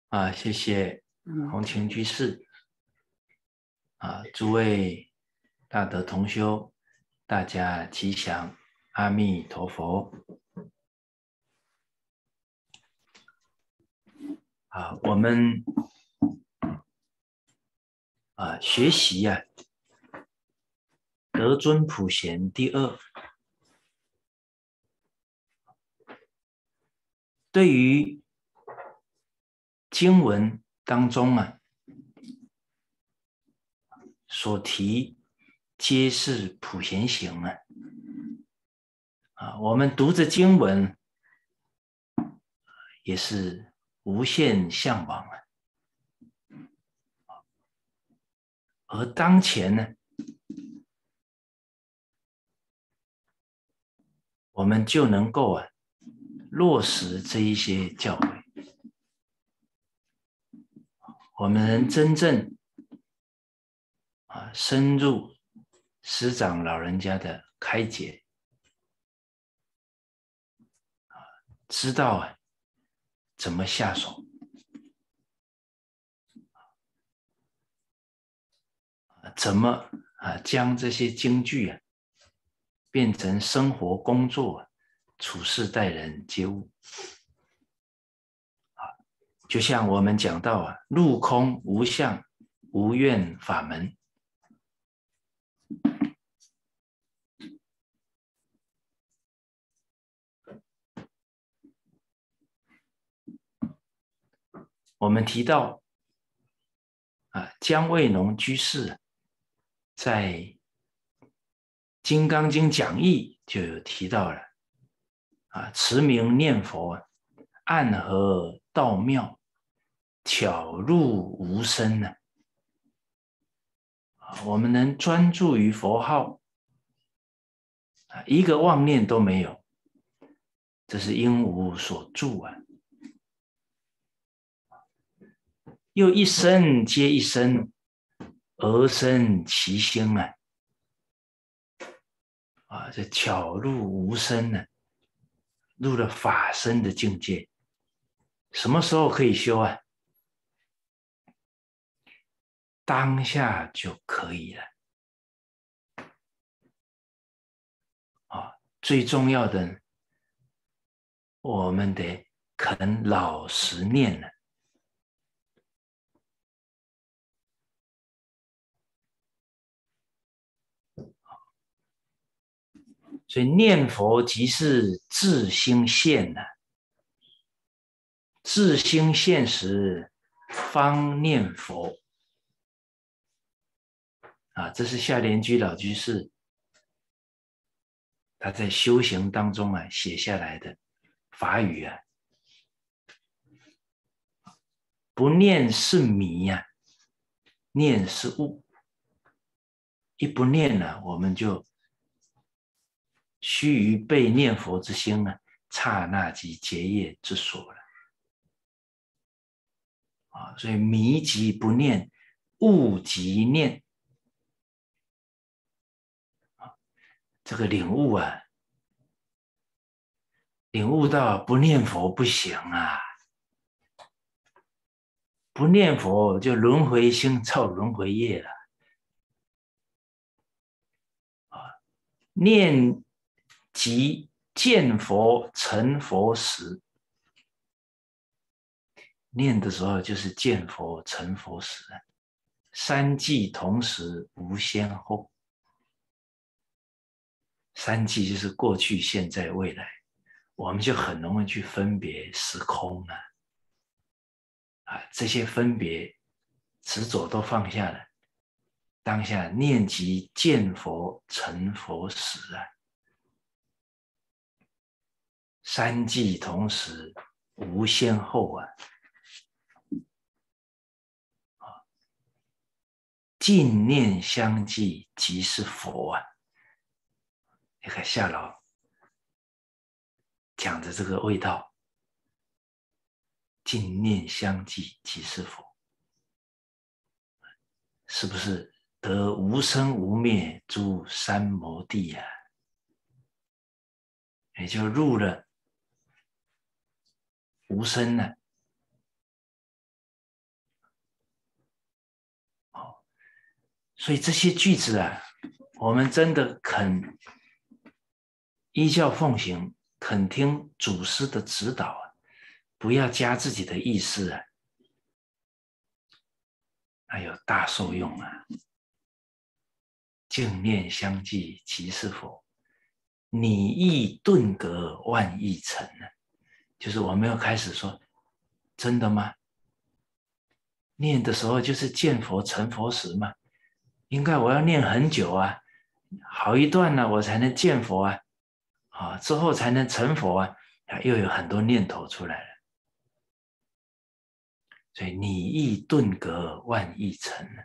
谢谢红晴居士诸位大德同修，大家吉祥，阿弥陀佛。我们学习德尊普贤第二，对于经文当中所提皆是普贤行我们读着经文也是无限向往而当前呢，我们就能够落实这一些教诲，我们能真正深入师长老人家的开解，知道怎么下手，怎么将这些经句变成生活工作处事待人接物就像我们讲到入空无相无愿法门，我们提到姜卫农居士在《金刚经》讲义就有提到了持名念佛暗合道妙，巧入无声我们能专注于佛号一个妄念都没有，这是因无所住又一声接一声，而生其心这巧入无声入了法身的境界。什么时候可以修当下就可以了最重要的，我们得肯老实念了。所以念佛即是自心现自心现时方念佛这是夏莲居老居士他在修行当中写下来的法语不念是迷念是悟，一不念我们就须臾被念佛之心刹那即结业之所了所以迷即不念，悟即念这个领悟领悟到不念佛不行不念佛就轮回心造轮回业了念即见佛成佛时，念的时候就是见佛成佛时三际同时无先后，三际就是过去现在未来，我们就很容易去分别时空这些分别执着都放下了，当下念即见佛成佛时三际同时无先后净念相继即是佛你看夏老讲的这个味道，净念相继即是佛，是不是得无生无灭诸三摩地也就入了无生所以这些句子啊，我们真的肯依教奉行，肯听祖师的指导啊，不要加自己的意思啊，还有大受用啊！净念相继即是佛，你意顿格万亿成呢。就是我们要开始说，真的吗？念的时候就是见佛成佛时吗？应该我要念很久啊，好一段呢，我才能见佛啊，之后才能成佛啊，又有很多念头出来了。所以你意顿格万亿成呢。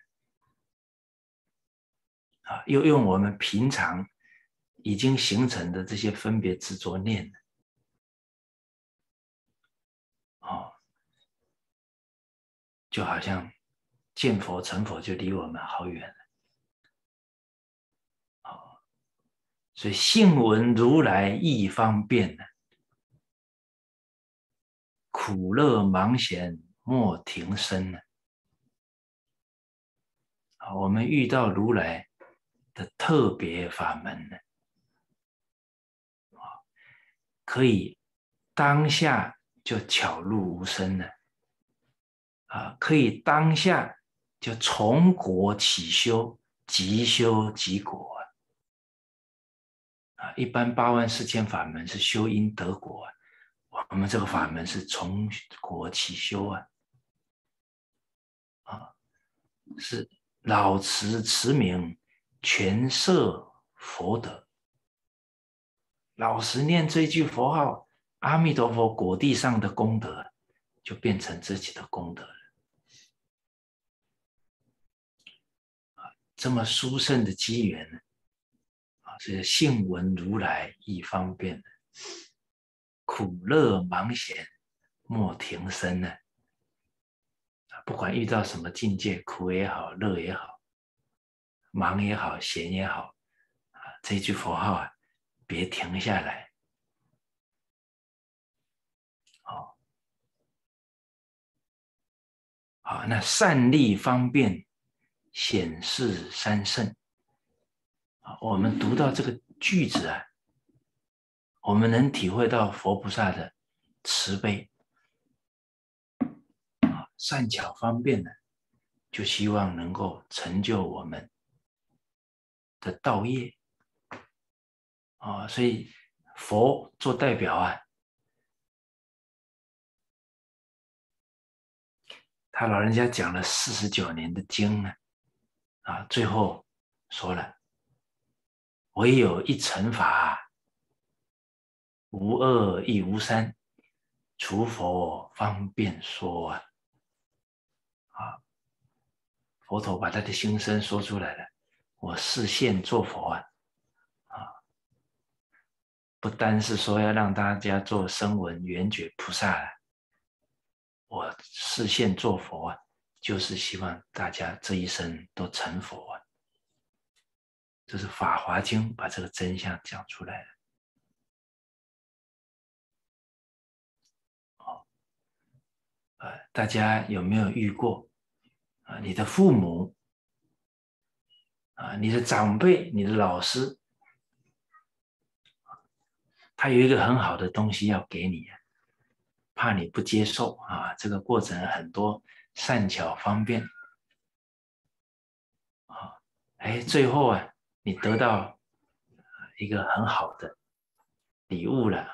又用我们平常已经形成的这些分别执着念就好像见佛成佛就离我们好远了。所以信闻如来意方便呢，苦乐忙闲莫停身呢。我们遇到如来的特别法门呢，可以当下就巧入无声了，可以当下就从果起修，即修即果一般84000法门是修因得果我们这个法门是从果起修是老持持名，全摄佛德。老实念这句佛号，阿弥陀佛果地上的功德，就变成自己的功德了。这么殊胜的机缘呢，是信闻如来意方便的，苦乐忙闲莫停身呢。不管遇到什么境界，苦也好，乐也好，忙也好，闲也好，这句佛号别停下来。那善利方便显示三圣我们读到这个句子我们能体会到佛菩萨的慈悲善巧方便就希望能够成就我们的道业所以佛做代表他老人家讲了49年的经最后说了，唯有一乘法，无二亦无三，除佛方便说佛陀把他的心声说出来了，我示现做佛不单是说要让大家做声闻缘觉菩萨我示现做佛就是希望大家这一生都成佛这是《法华经》把这个真相讲出来了大家有没有遇过你的父母你的长辈，你的老师他有一个很好的东西要给你怕你不接受这个过程很多善巧方便最后你得到一个很好的礼物了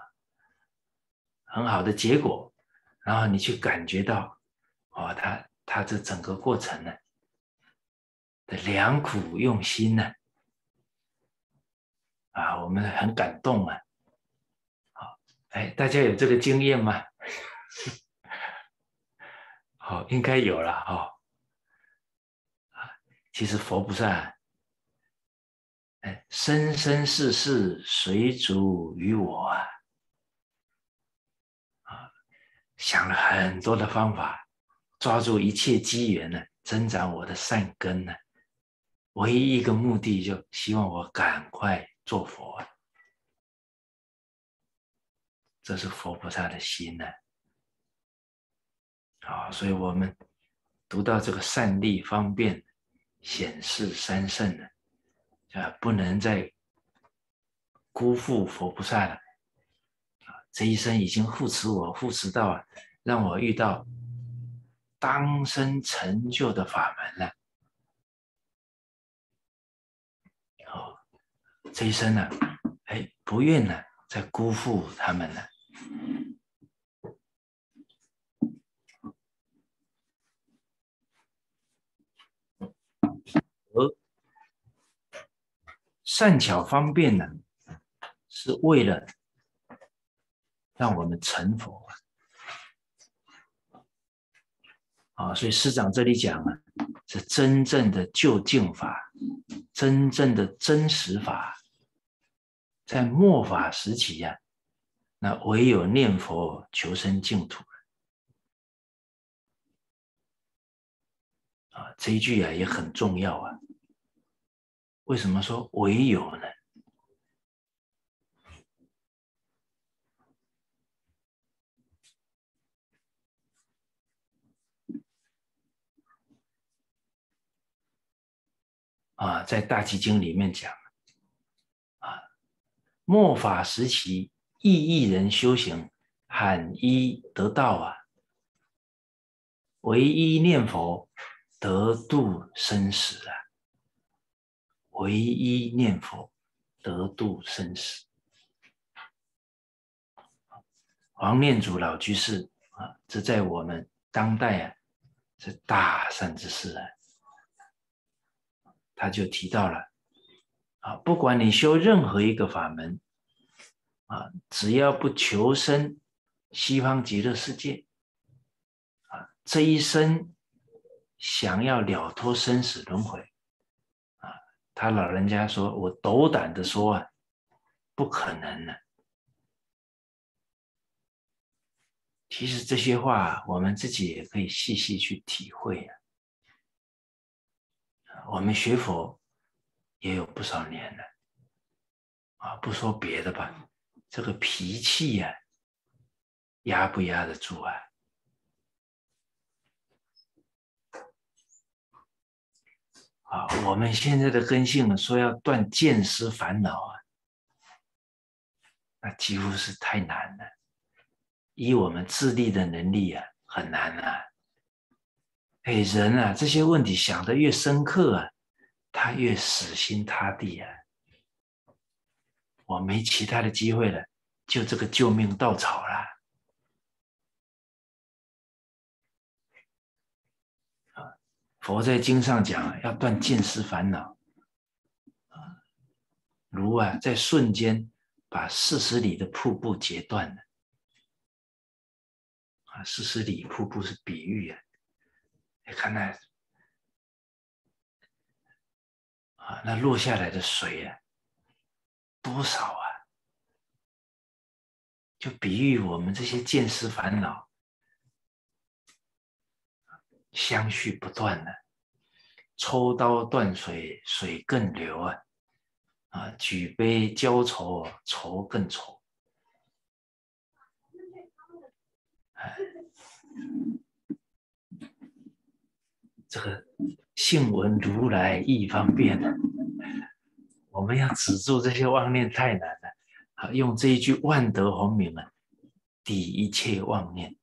很好的结果，然后你去感觉到他这整个过程的良苦用心我们很感动大家有这个经验吗？应该有了其实佛菩萨生生世世随逐于我想了很多的方法，抓住一切机缘增长我的善根唯一一个目的就希望我赶快做佛这是佛菩萨的心所以我们读到这个善利方便显示三圣了，不能再辜负佛菩萨了。这一生已经护持我，护持到让我遇到当生成就的法门了。这一生呢，不愿呢再辜负他们了。而善巧方便呢，是为了让我们成佛所以师长这里讲是真正的究竟法，真正的真实法。在末法时期那唯有念佛求生净土这一句也很重要为什么说唯有呢？在大集经里面讲末法时期亦一人修行，罕一得道唯一念佛得度生死唯一念佛得度生死。黄念祖老居士这在我们当代是大善之事他就提到了不管你修任何一个法门只要不求生西方极乐世界这一生想要了脱生死轮回他老人家说，我斗胆的说不可能了。其实这些话我们自己也可以细细去体会我们学佛也有不少年了不说别的吧，这个脾气压不压得住我们现在的根性说要断见思烦恼那几乎是太难了。以我们自力的能力很难人这些问题想得越深刻他越死心塌地我没其他的机会了，就这个救命稻草了佛在经上讲要断见思烦恼如在瞬间把40里的瀑布截断了40里瀑布是比喻你看那落下来的水多少就比喻我们这些见思烦恼相续不断了抽刀断水，水更流举杯浇愁，愁更愁这个信闻如来亦方便我们要止住这些妄念太难了用这一句万德洪名抵一切妄念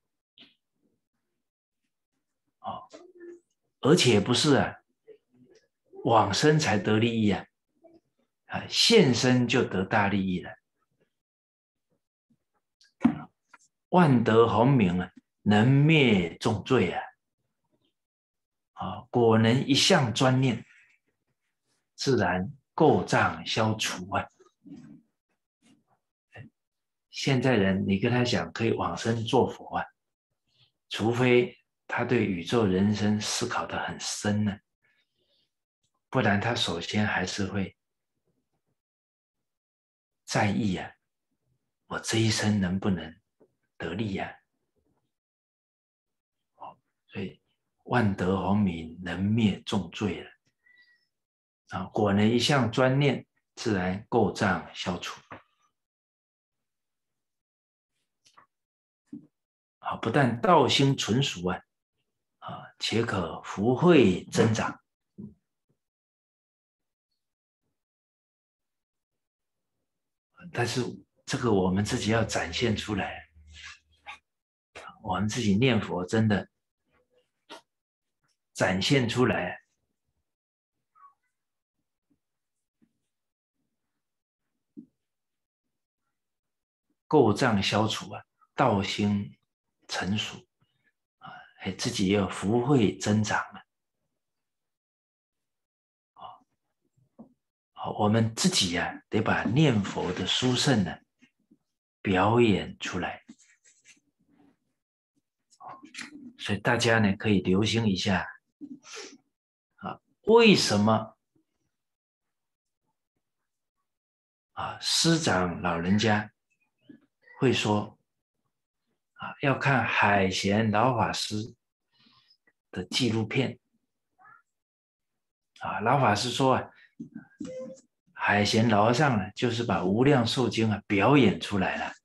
而且不是往生才得利益现生就得大利益了万德洪名能灭重罪果能一向专念自然垢障消除现在人你跟他讲可以往生做佛除非他对宇宙人生思考得很深呢不然他首先还是会在意我这一生能不能得利所以万德洪名能灭重罪了果能一向专念自然垢障消除不但道心纯熟且可福慧增长但是这个我们自己要展现出来，我们自己念佛真的展现出来，垢障消除啊，道心成熟啊，自己也有福慧增长了。我们自己得把念佛的殊胜呢表演出来。所以大家呢可以留心一下为什么师长老人家会说要看海贤老法师的纪录片老法师说海贤老和尚呢就是把无量寿经表演出来了，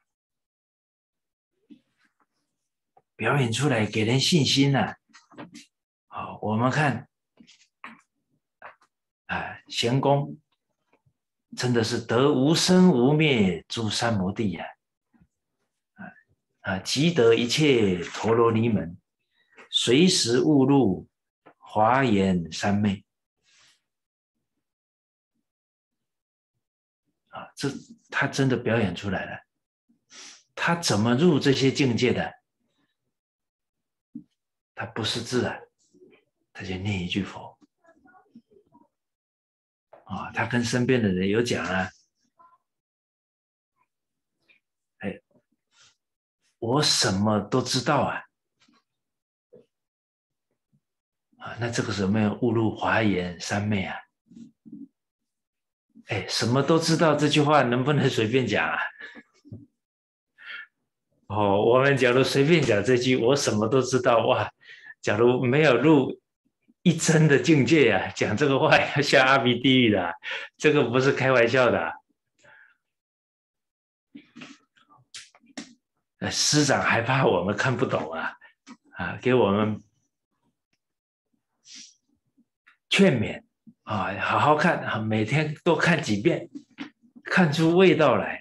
表演出来给人信心我们看贤公真的是得无生无灭诸三摩地即得一切陀罗尼门，随时悟入华严三昧这他真的表演出来了。他怎么入这些境界的？他不识字他就念一句佛他跟身边的人有讲我什么都知道那这个时候没有悟入华严三昧什么都知道这句话能不能随便讲我们假如随便讲这句我什么都知道哇，假如没有入一真的境界讲这个话要下阿鼻地狱的这个不是开玩笑的师长还怕我们看不懂给我们劝勉好好看每天多看几遍，看出味道来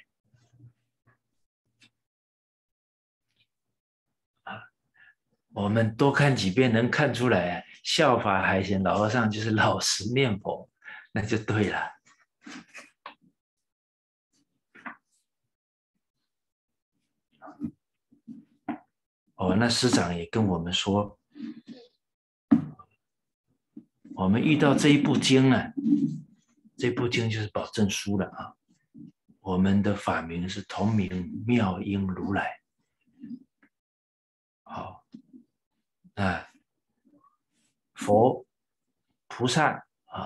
我们多看几遍能看出来效法海贤老和尚就是老实念佛，那就对了那师长也跟我们说，我们遇到这一部经这部经就是宝证书了我们的法名是同名妙音如来佛菩萨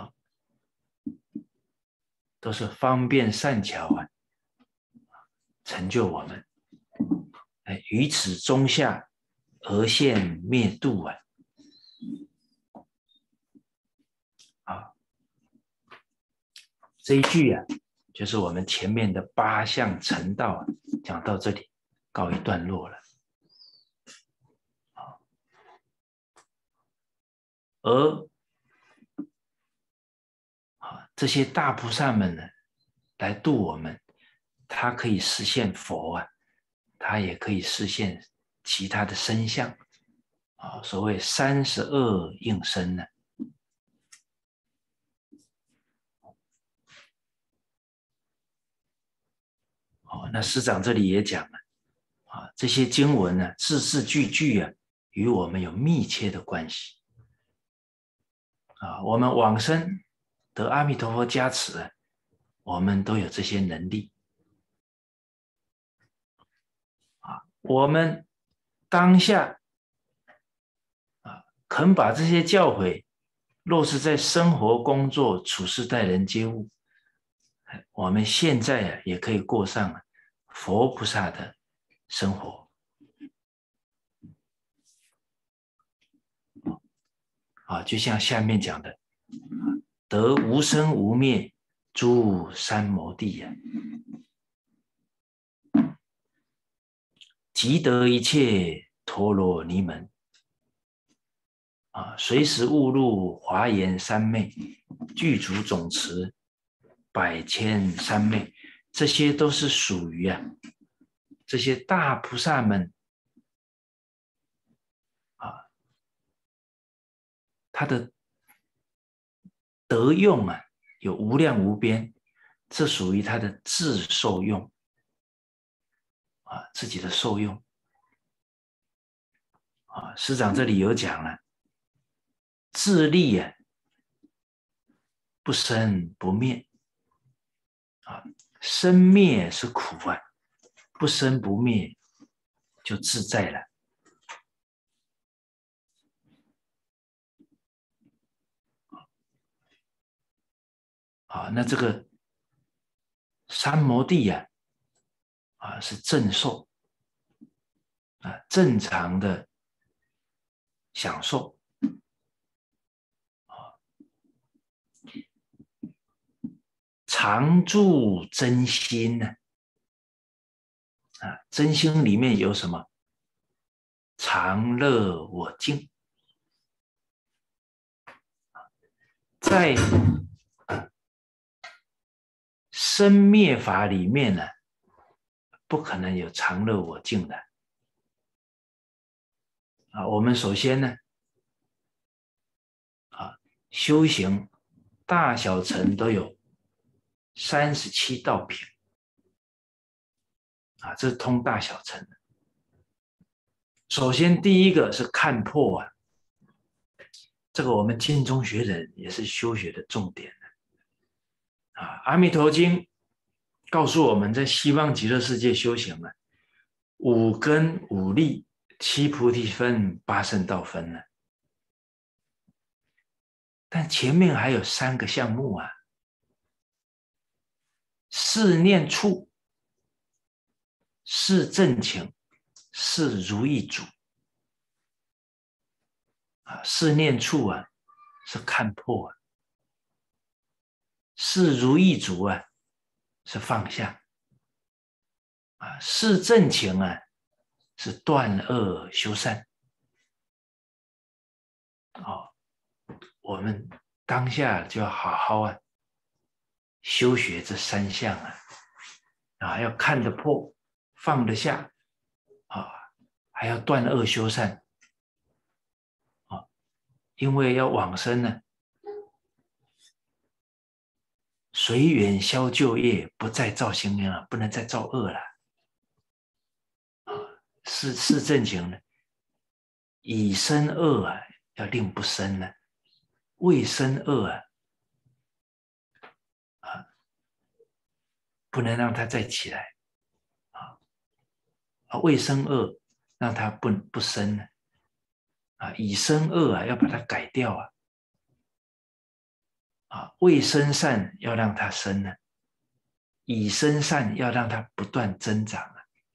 都是方便善巧成就我们于此中下而现灭度这一句就是我们前面的八相成道讲到这里告一段落了而这些大菩萨们呢来度我们，他可以实现佛他也可以实现其他的身相所谓32应身呢那师长这里也讲了这些经文呢字字句句与我们有密切的关系我们往生得阿弥陀佛加持我们都有这些能力我们当下肯把这些教诲落实在生活工作处事待人接物我们现在也可以过上佛菩萨的生活就像下面讲的得无生无灭诸三摩地即得一切陀罗尼门随时悟入华严三昧具足总持百千三昧这些都是属于这些大菩萨们他的德用有无量无边，这属于他的自受用自己的受用师长这里有讲了，自利不生不灭生灭是苦不生不灭就自在了那这个三摩地是正受正常的享受常住真心呢真心里面有什么？常乐我净。在生灭法里面呢，不可能有常乐我净的我们首先呢修行大小乘都有37道品这是通大小乘的。首先第一个是看破这个我们经中学人也是修学的重点阿弥陀经告诉我们在西方极乐世界修行5根5力7菩提分8圣道分但前面还有3个项目4念处、4正情、4如意足4念处是看破4如意足是放下4正情是断恶修善我们当下就要好好修学这3项要看得破放得下还要断恶修善因为要往生呢随缘消旧业，不再造新业不能再造恶了是正情呢已生恶要令不生呢未生恶不能让它再起来未生恶让它不生呢已生恶要把它改掉未生善要让它生呢已生善要让它不断增长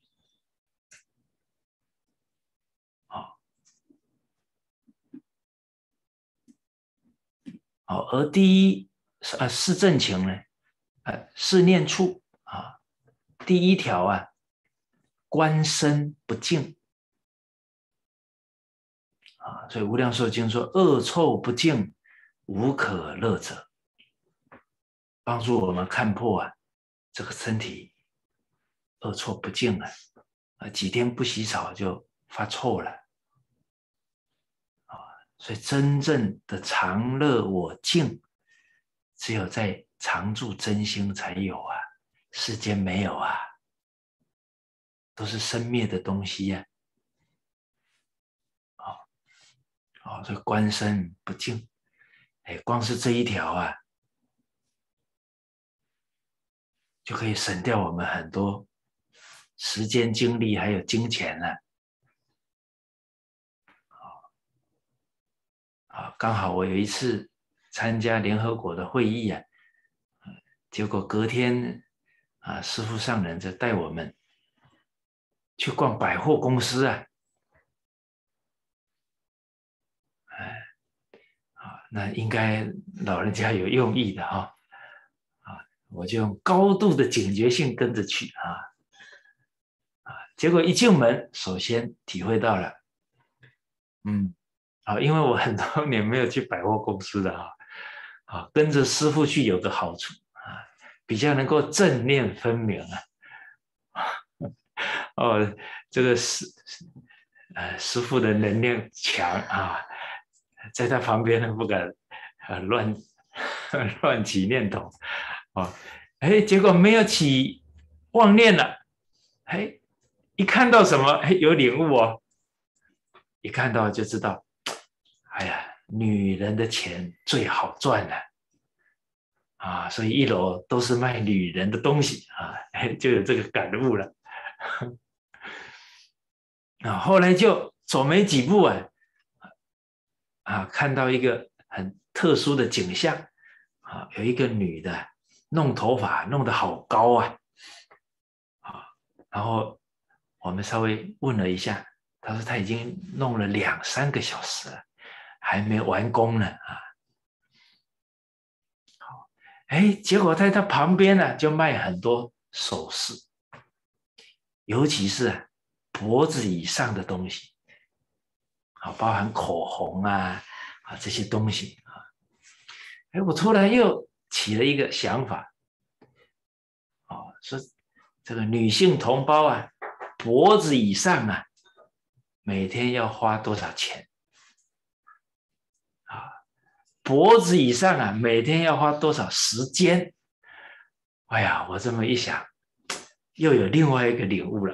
而第一是正情呢是念处第一条观身不净所以无量寿经说恶臭不净无可乐者帮助我们看破这个身体恶臭不净几天不洗澡就发臭了所以真正的常乐我净只有在常住真心才有世间没有都是生灭的东西这个观身不净光是这一条就可以省掉我们很多时间精力还有金钱刚好我有一次参加联合国的会议结果隔天师父上人就带我们去逛百货公司那应该老人家有用意的我就用高度的警觉性跟着去结果一进门首先体会到了因为我很多年没有去百货公司了跟着师父去有个好处比较能够正念分明啊。哦，这个师父的能量强啊，在他旁边呢不敢乱乱起念头哦，哎，结果没有起妄念了，哎，一看到什么，哎，有领悟哦，一看到就知道，哎呀，女人的钱最好赚了啊，所以一楼都是卖女人的东西啊，就有这个感悟了。啊，后来就走没几步看到一个很特殊的景象啊，有一个女的弄头发弄得好高然后我们稍微问了一下，她说她已经弄了2、3个小时了，还没完工呢哎，结果在她旁边呢就卖很多首饰，尤其是脖子以上的东西包含口红这些东西哎，我突然又起了一个想法说这个女性同胞脖子以上每天要花多少钱脖子以上每天要花多少时间？哎呀，我这么一想，又有另外一个领悟了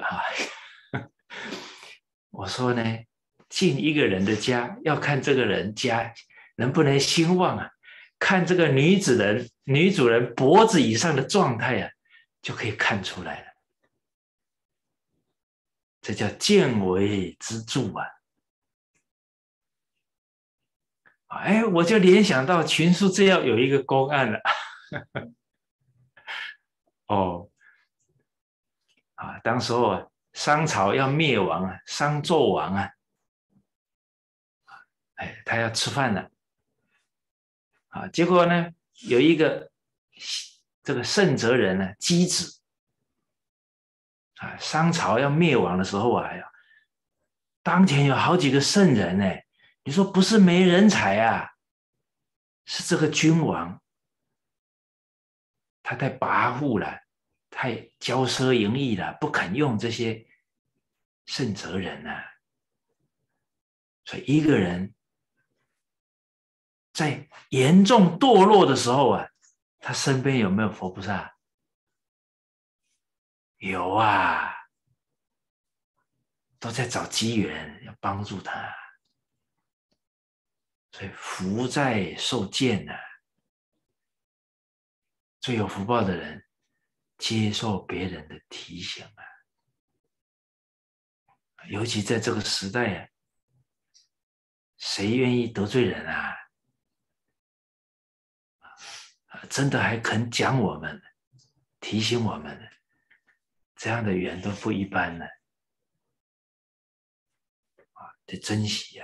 我说呢，进一个人的家，要看这个人家能不能兴旺看这个女主人脖子以上的状态就可以看出来了。这叫见微知著哎，我就联想到群书这样有一个公案了哦当时候商朝要灭亡商纣王哎，他要吃饭了结果呢，有一个这个圣哲人箕子商朝要灭亡的时候当前有好几个圣人你说不是没人才是这个君王他太跋扈了，太骄奢淫逸了，不肯用这些圣哲人所以一个人在严重堕落的时候他身边有没有佛菩萨？有都在找机缘要帮助他。所以福在受见最有福报的人接受别人的提醒尤其在这个时代谁愿意得罪人真的还肯讲我们提醒我们这样的缘都不一般呢得珍惜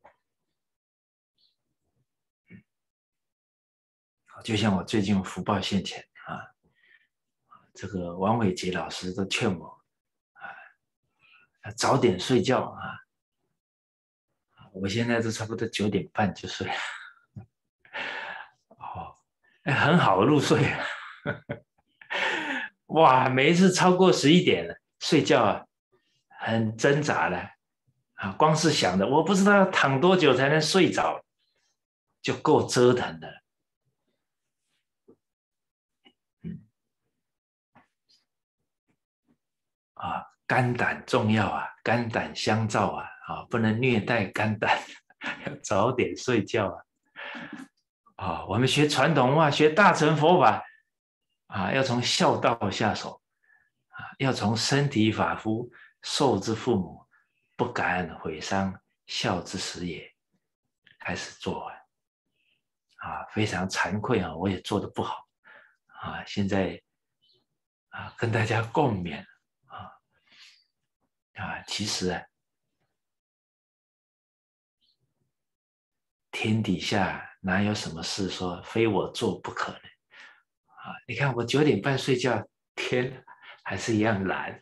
就像我最近福报现前这个王伟杰老师都劝我早点睡觉我现在都差不多9点半就睡了很好入睡哇，每一次超过11点了睡觉很挣扎的光是想的我不知道要躺多久才能睡着就够折腾的肝胆重要肝胆相照不能虐待肝胆要早点睡觉我们学传统文化学大乘佛法要从孝道下手要从身体发肤受之父母不敢毁伤孝之始也开始做非常惭愧我也做得不好现在跟大家共勉其实天底下哪有什么事说非我做不可呢你看我9点半睡觉天还是一样蓝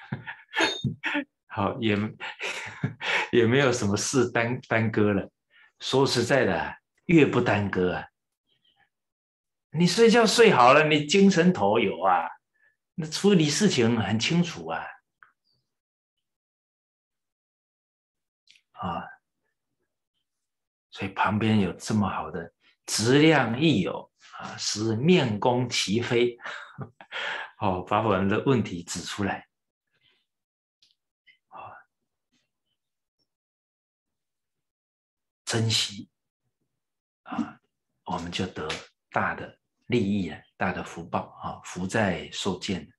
好也没有什么事耽搁了说实在的越不耽搁你睡觉睡好了，你精神头有啊，那处理事情很清楚啊。所以旁边有这么好的质量亦有啊，使面公齐飞。把我们的问题指出来。珍惜我们就得大的利益了，大的福报福在受见。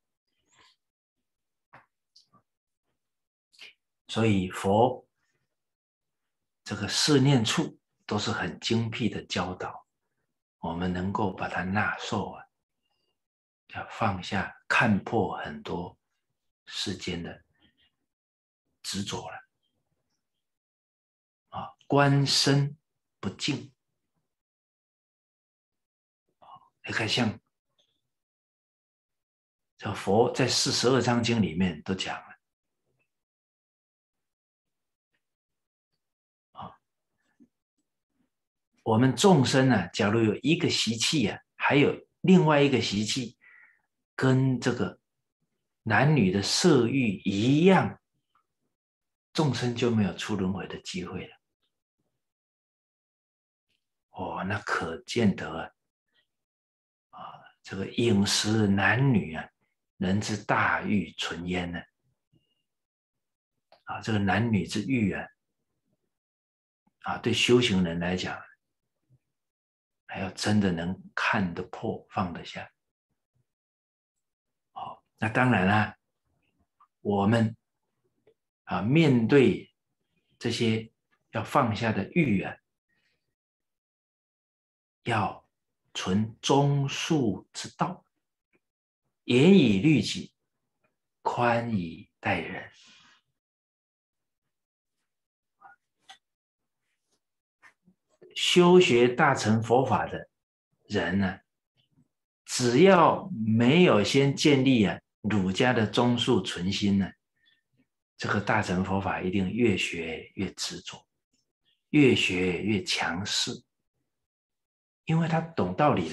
所以佛这个四念处都是很精辟的教导，我们能够把它纳受要放下，看破很多世间的执着了观身不净。你看，像这佛在42章经里面都讲了我们众生假如有一个习气还有另外一个习气跟这个男女的色欲一样，众生就没有出轮回的机会了。那可见得这个饮食男女人之大欲存焉呢。这个男女之欲对修行人来讲，还要真的能看得破、放得下。那当然啦，我们面对这些要放下的欲要存中恕之道，严以律己，宽以待人。修学大乘佛法的人呢，只要没有先建立儒家的中恕存心呢，这个大乘佛法一定越学越执着，越学越强势，因为他懂道理了，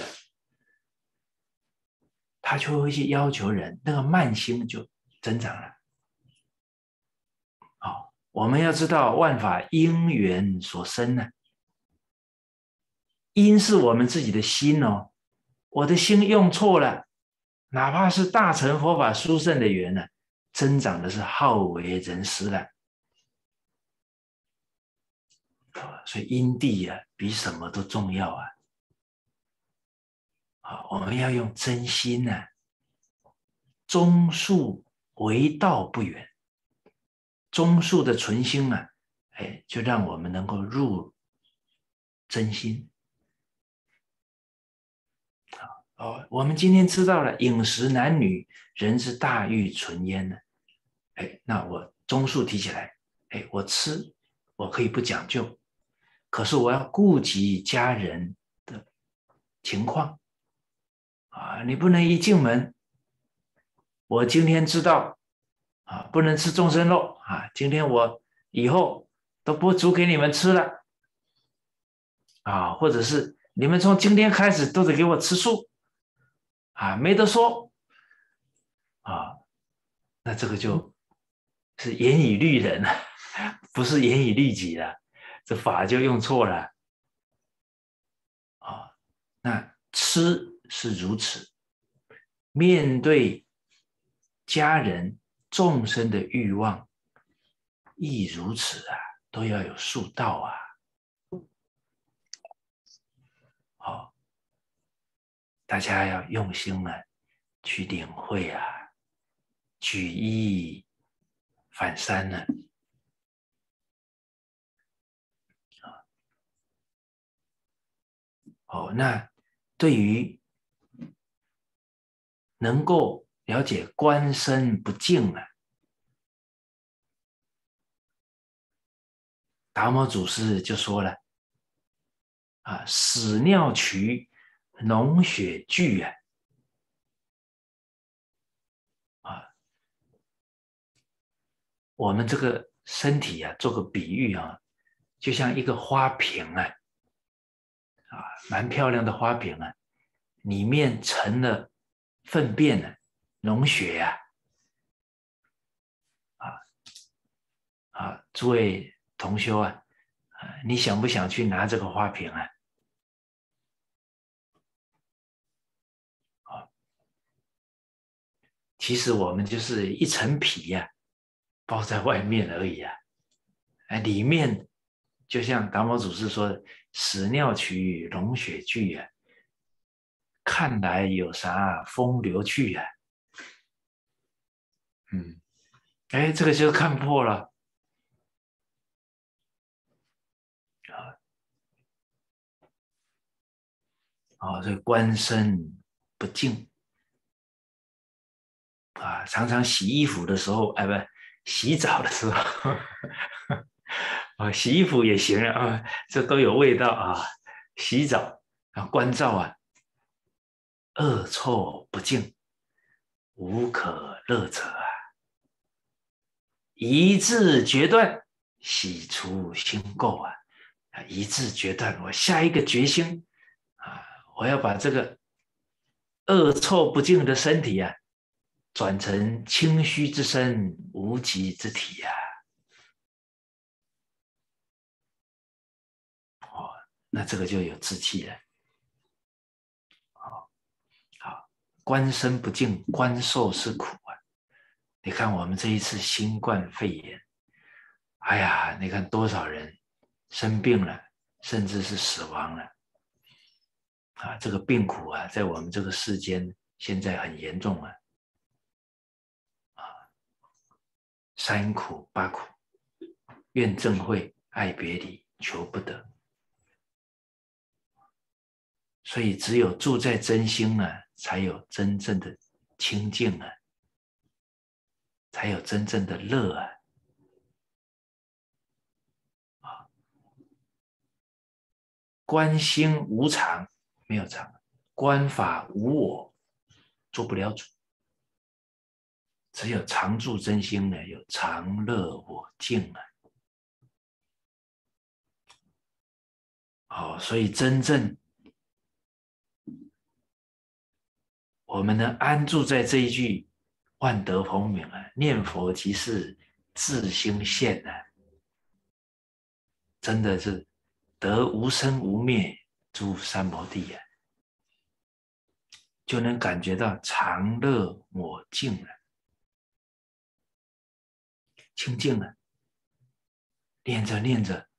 他就会去要求人，那个慢心就增长了。我们要知道万法因缘所生呢，因是我们自己的心我的心用错了，哪怕是大乘佛法殊胜的缘增长的是好为人师了。所以因地比什么都重要我们要用真心中恕为道不远，中恕的存心就让我们能够入真心。我们今天知道了饮食男女人之大欲存焉呢，那我中恕提起来，我吃我可以不讲究，可是我要顾及家人的情况你不能一进门，我今天知道不能吃众生肉今天我以后都不煮给你们吃了或者是你们从今天开始都得给我吃素没得说那这个就是严以律人不是严以律己了，这法就用错了那吃是如此，面对家人众生的欲望亦如此都要有恕道大家要用心去领会举一反三那对于能够了解观身不净达摩祖师就说了屎尿渠脓血聚我们这个身体做个比喻就像一个花瓶蛮漂亮的花瓶里面成了粪便了，脓血呀！诸位同修啊，你想不想去拿这个花瓶啊？其实我们就是一层皮呀，包在外面而已啊。里面就像达摩祖师说的“屎尿衢，脓血聚”啊，看来有啥风流去啊？这个就看破了这个观身不净常常洗衣服的时候，不，洗澡的时候洗衣服也行这都有味道洗澡观照恶臭不净，无可乐者一致决断，洗除心垢一致决断，我下一个决心我要把这个恶臭不净的身体转成清虚之身，无极之体那这个就有志气了。好，观身不净，观受是苦你看我们这一次新冠肺炎，哎呀，你看多少人生病了，甚至是死亡了这个病苦在我们这个世间现在很严重三苦八苦，怨憎会，爱别离，求不得。所以只有住在真心才有真正的清净才有真正的乐观心无常，没有常；观法无我，做不了主。只有常住真心有常乐我净所以真正我们能安住在这一句万德洪名念佛即是自心现真的是得无生无灭诸三摩地就能感觉到常乐我净清净念着念着，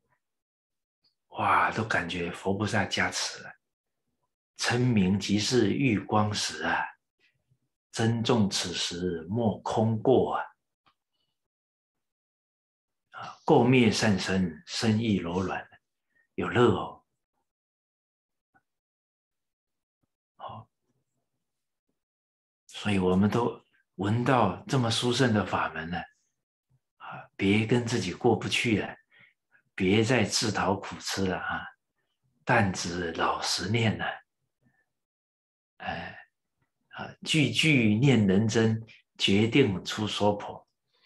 哇，都感觉佛菩萨加持了。称名即是玉光时珍重此时莫空过垢灭善身，身意柔软，有乐所以我们都闻到这么殊胜的法门别跟自己过不去了，别再自讨苦吃了但只老实念句句念人真，决定出娑婆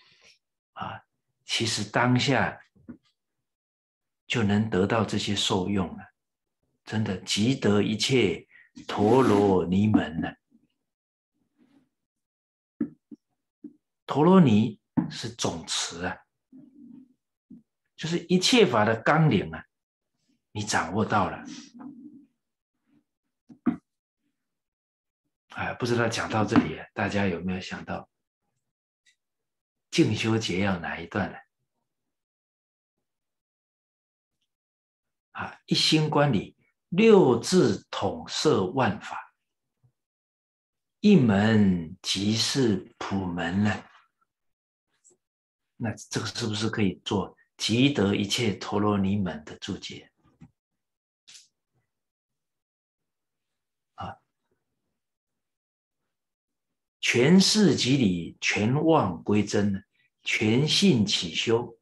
其实当下就能得到这些受用了，真的即得一切陀罗尼门了。陀罗尼是总持就是一切法的纲领你掌握到了不知道讲到这里大家有没有想到静修节要哪一段呢？一心观里六字统摄万法，一门即是普门呢。那这个是不是可以做即得一切陀罗尼门的注解全事即理，全忘归真，全信起修，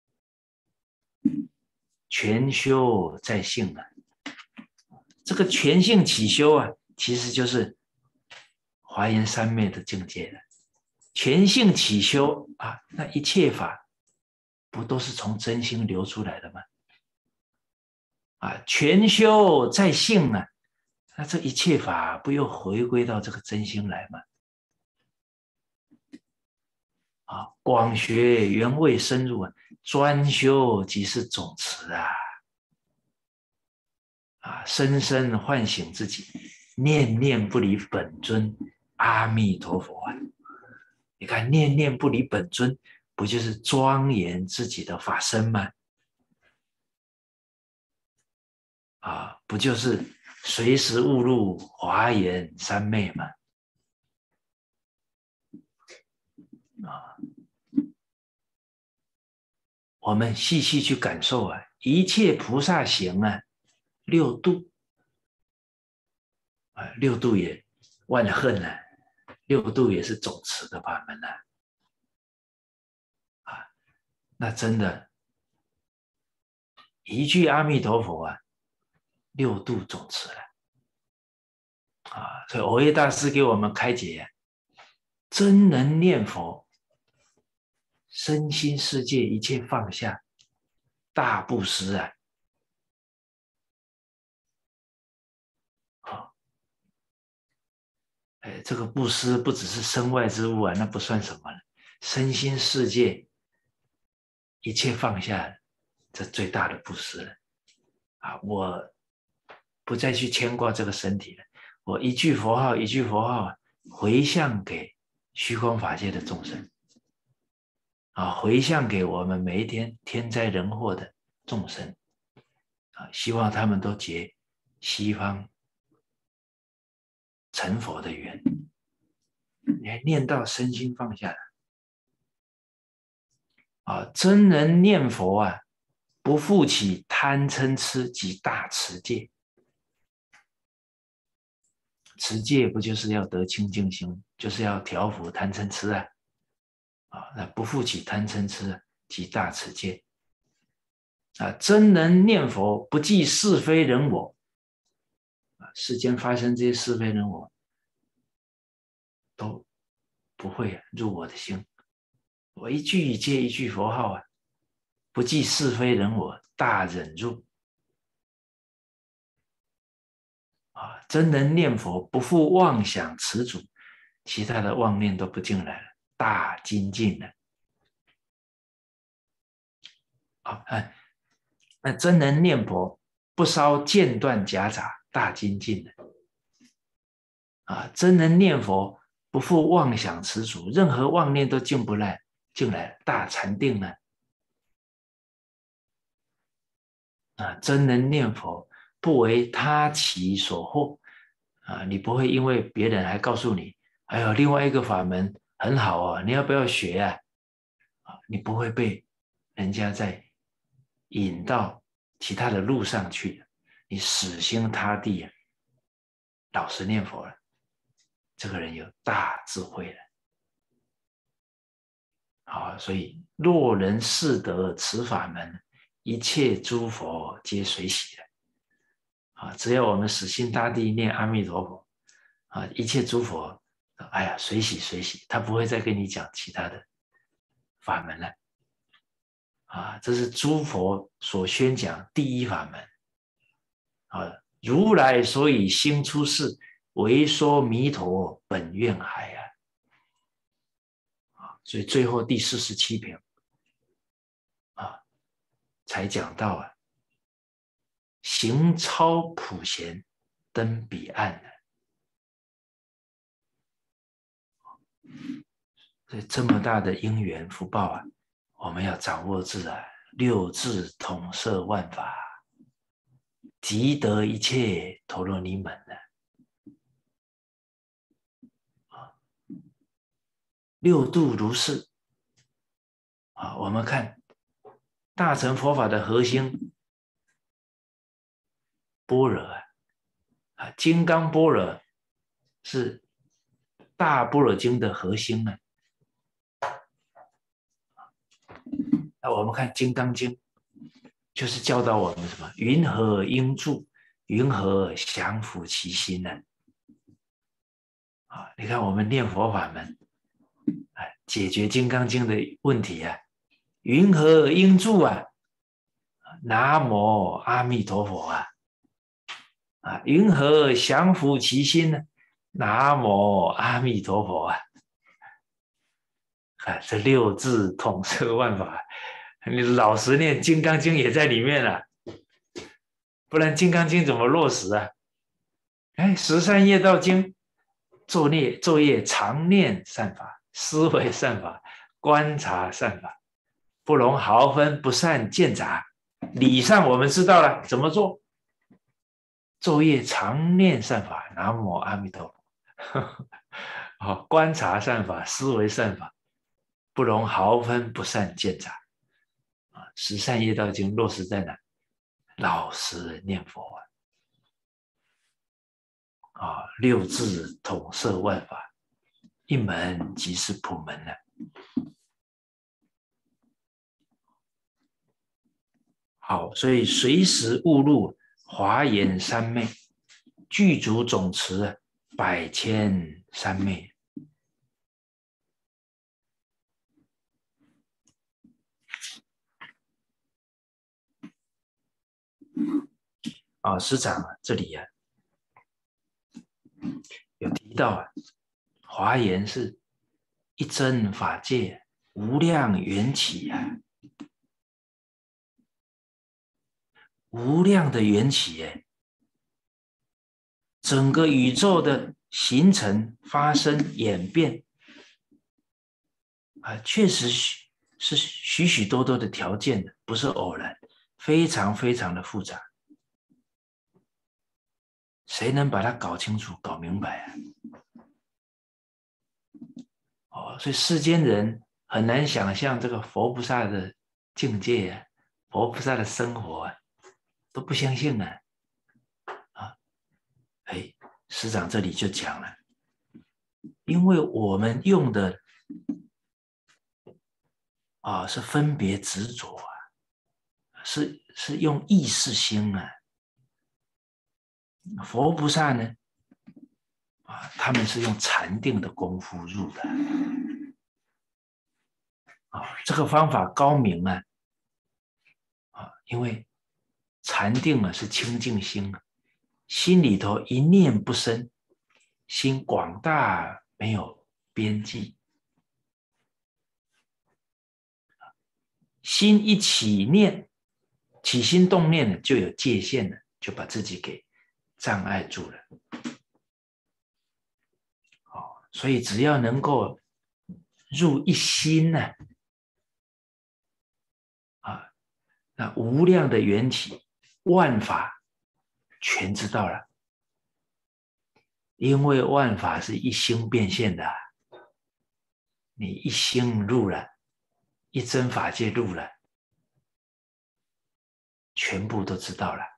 全修在性这个全性起修其实就是华严三昧的境界了。全性起修那一切法不都是从真心流出来的吗？全修在性那这一切法不又回归到这个真心来吗？广学原味深入专修即是总持深深唤醒自己，念念不离本尊阿弥陀佛你看，念念不离本尊，不就是庄严自己的法身吗？不就是随时悟入华严三昧吗？我们细细去感受一切菩萨行六度六度也万恨六度也是总持的法门那真的，一句阿弥陀佛六度总持了所以藕益大师给我们开解真能念佛，身心世界一切放下，大布施这个布施不只是身外之物那不算什么了，身心世界一切放下，这最大的布施了我不再去牵挂这个身体了，我一句佛号一句佛号回向给虚空法界的众生回向给我们每一天天灾人祸的众生希望他们都结西方成佛的缘，你还念到身心放下真能念佛不复起贪嗔痴及大持戒。持戒不就是要得清净心，就是要调伏贪嗔痴那不复起贪嗔痴及大持戒真能念佛不计是非人我世间发生这些是非人我都不会入我的心，我一句接一句佛号不计是非人我，大忍入真能念佛不复妄想持主，其他的妄念都不进来了，大精进了那真能念佛不烧间断夹杂，大精进了真能念佛不复妄想持主，任何妄念都进来，大禅定了真能念佛不为他其所惑你不会因为别人还告诉你，哎呦，另外一个法门很好你要不要学你不会被人家再引到其他的路上去，你死心塌地老实念佛了，这个人有大智慧了所以若人识得此法门，一切诸佛皆随喜了只要我们死心塌地念阿弥陀佛一切诸佛哎呀随喜随喜，他不会再跟你讲其他的法门了这是诸佛所宣讲第一法门如来所以兴出世，为说弥陀本愿海所以最后第47品才讲到行超普贤登彼岸所以这么大的因缘福报我们要掌握住六字统摄万法，即得一切陀罗尼门六度如是我们看大乘佛法的核心般若金刚般若是大般若经的核心那我们看金刚经就是教导我们什么？云何应住，云何降伏其心呢？你看我们念佛法门解决金刚经的问题云何应住南无阿弥陀佛云何降伏其心呢？南无阿弥陀佛啊！这六字统摄万法，你老实念《金刚经》也在里面了，不然《金刚经》怎么落实啊？十善业道经，昼夜常念善法，思维善法，观察善法，不容毫分，不善见杂。理上我们知道了怎么做，昼夜常念善法，南无阿弥陀佛。观察善法，思维善法，不容毫分，不善见杂。十善业道经落实在哪？老实念佛六字统摄万法，一门即是普门了。好，所以随时悟入华严三昧，具足总持百千三昧。师长这里有提到华严是一真法界无量缘起无量的缘起整个宇宙的形成、发生、演变确实是许许多多的条件的，不是偶然，非常非常的复杂。谁能把它搞清楚、搞明白所以世间人很难想象这个佛菩萨的境界佛菩萨的生活都不相信师长这里就讲了，因为我们用的是分别执着是用意识心佛菩萨呢他们是用禅定的功夫入的这个方法高明因为禅定是清净心心里头一念不生，心广大没有边际，心一起念，起心动念就有界限了，就把自己给障碍住了。所以只要能够入一心那无量的缘起，万法全知道了，因为万法是一心变现的你一心入了，一真法界入了，全部都知道了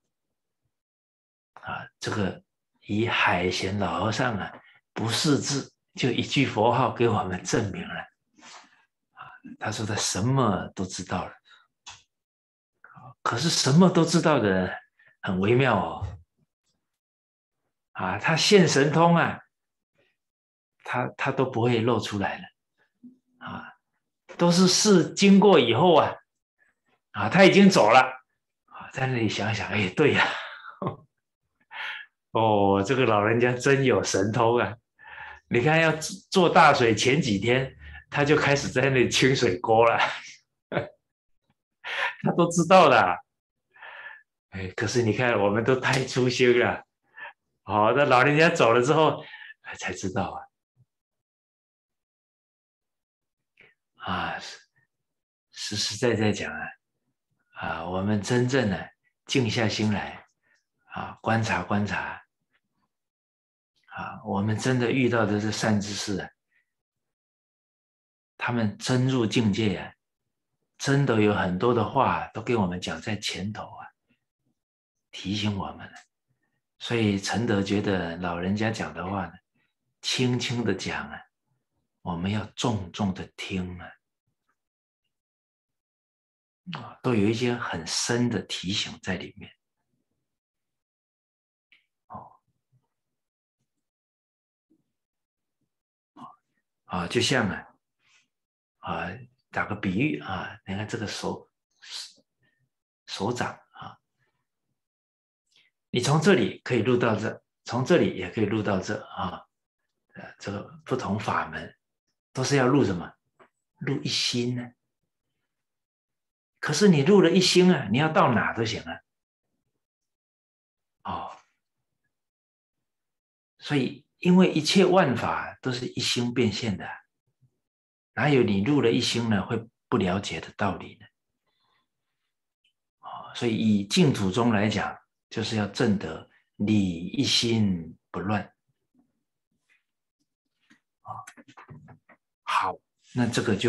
这个以海贤老和尚不识字，就一句佛号给我们证明了他说他什么都知道了可是什么都知道的人很微妙他现神通他都不会露出来了都是事经过以后他已经走了在那里想想对呀这个老人家真有神通你看要做大水前几天他就开始在那里清水沟了他都知道的可是你看我们都太粗心了那老人家走了之后才知道实实在在讲我们真正静下心来观察观察我们真的遇到的是善知识他们真入境界真的有很多的话都给我们讲在前头提醒我们所以陈德觉得老人家讲的话轻轻的讲我们要重重的听都有一些很深的提醒在里面就像打个比喻你看这个手掌你从这里可以入到这，从这里也可以入到这啊。这个不同法门都是要入什么？入一心呢？可是你入了一心啊，你要到哪都行啊。哦，所以因为一切万法都是一心变现的，哪有你入了一心呢会不了解的道理呢？哦，所以以净土宗来讲，就是要证得理一心不乱。哦，好，那这个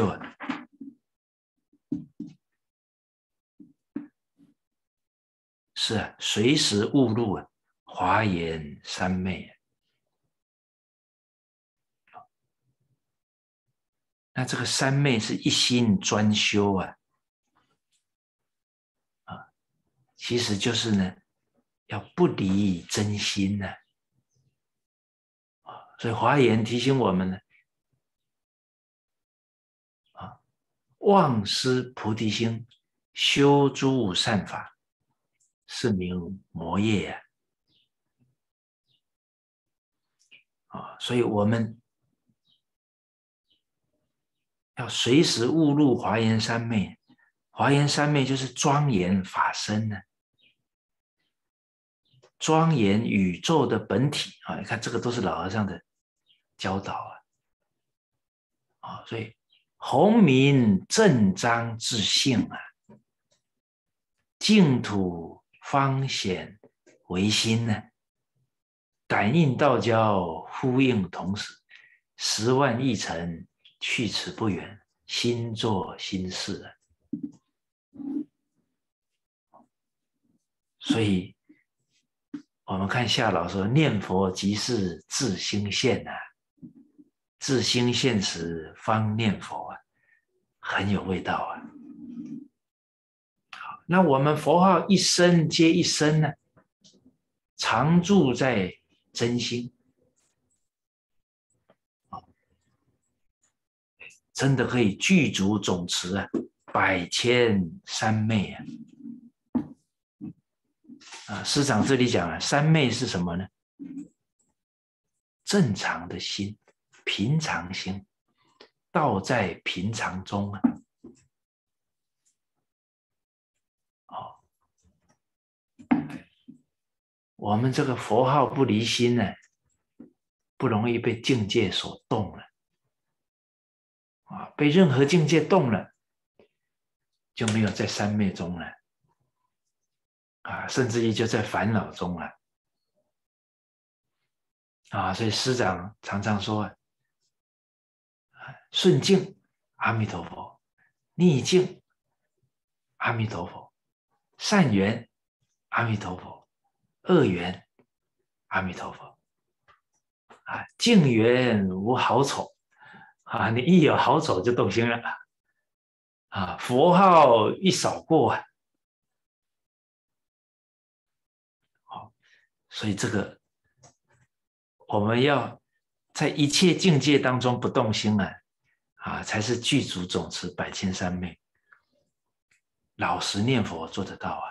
就是啊，随时误入啊，华严三昧。那这个三昧是一心专修啊，其实就是呢，要不离真心呢。所以华严提醒我们呢，忘失菩提心，修诸善法，是名魔业呀。所以我们要随时误入华严三昧。华严三昧就是庄严法身呢，庄严宇宙的本体啊！你看这个都是老和尚的教导啊！所以弘明正章自性啊，净土方显唯心呢，感应道交，呼应同时，10万亿尘去此不远，心作心事啊！所以我们看夏老说，念佛即是自心现啊，自心现时方念佛啊，很有味道啊。好，那我们佛号一声接一声呢，常住在真心，真的可以具足总持啊，百千三昧啊。师长这里讲了，三昧是什么呢？正常的心，平常心，道在平常中啊。我们这个佛号不离心呢，不容易被境界所动了被任何境界动了，就没有在三昧中了甚至于就在烦恼中了所以师长常常说顺境阿弥陀佛，逆境阿弥陀佛，善缘阿弥陀佛，恶缘阿弥陀佛境缘无好丑你一有好丑就动心了佛号一扫过所以这个我们要在一切境界当中不动心才是具足总持百千三昧，老实念佛做得到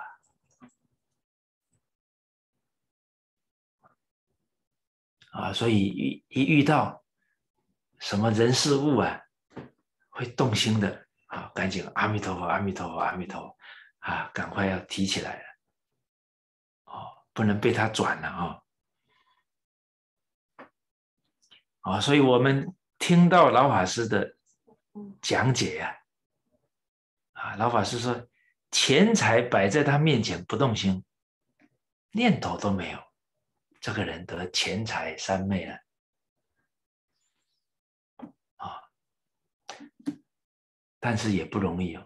所以一遇到什么人事物会动心的赶紧阿弥陀佛，阿弥陀佛，阿弥陀佛赶快要提起来了不能被他转了所以我们听到老法师的讲解老法师说，钱财摆在他面前不动心，念头都没有，这个人得钱财三昧了但是也不容易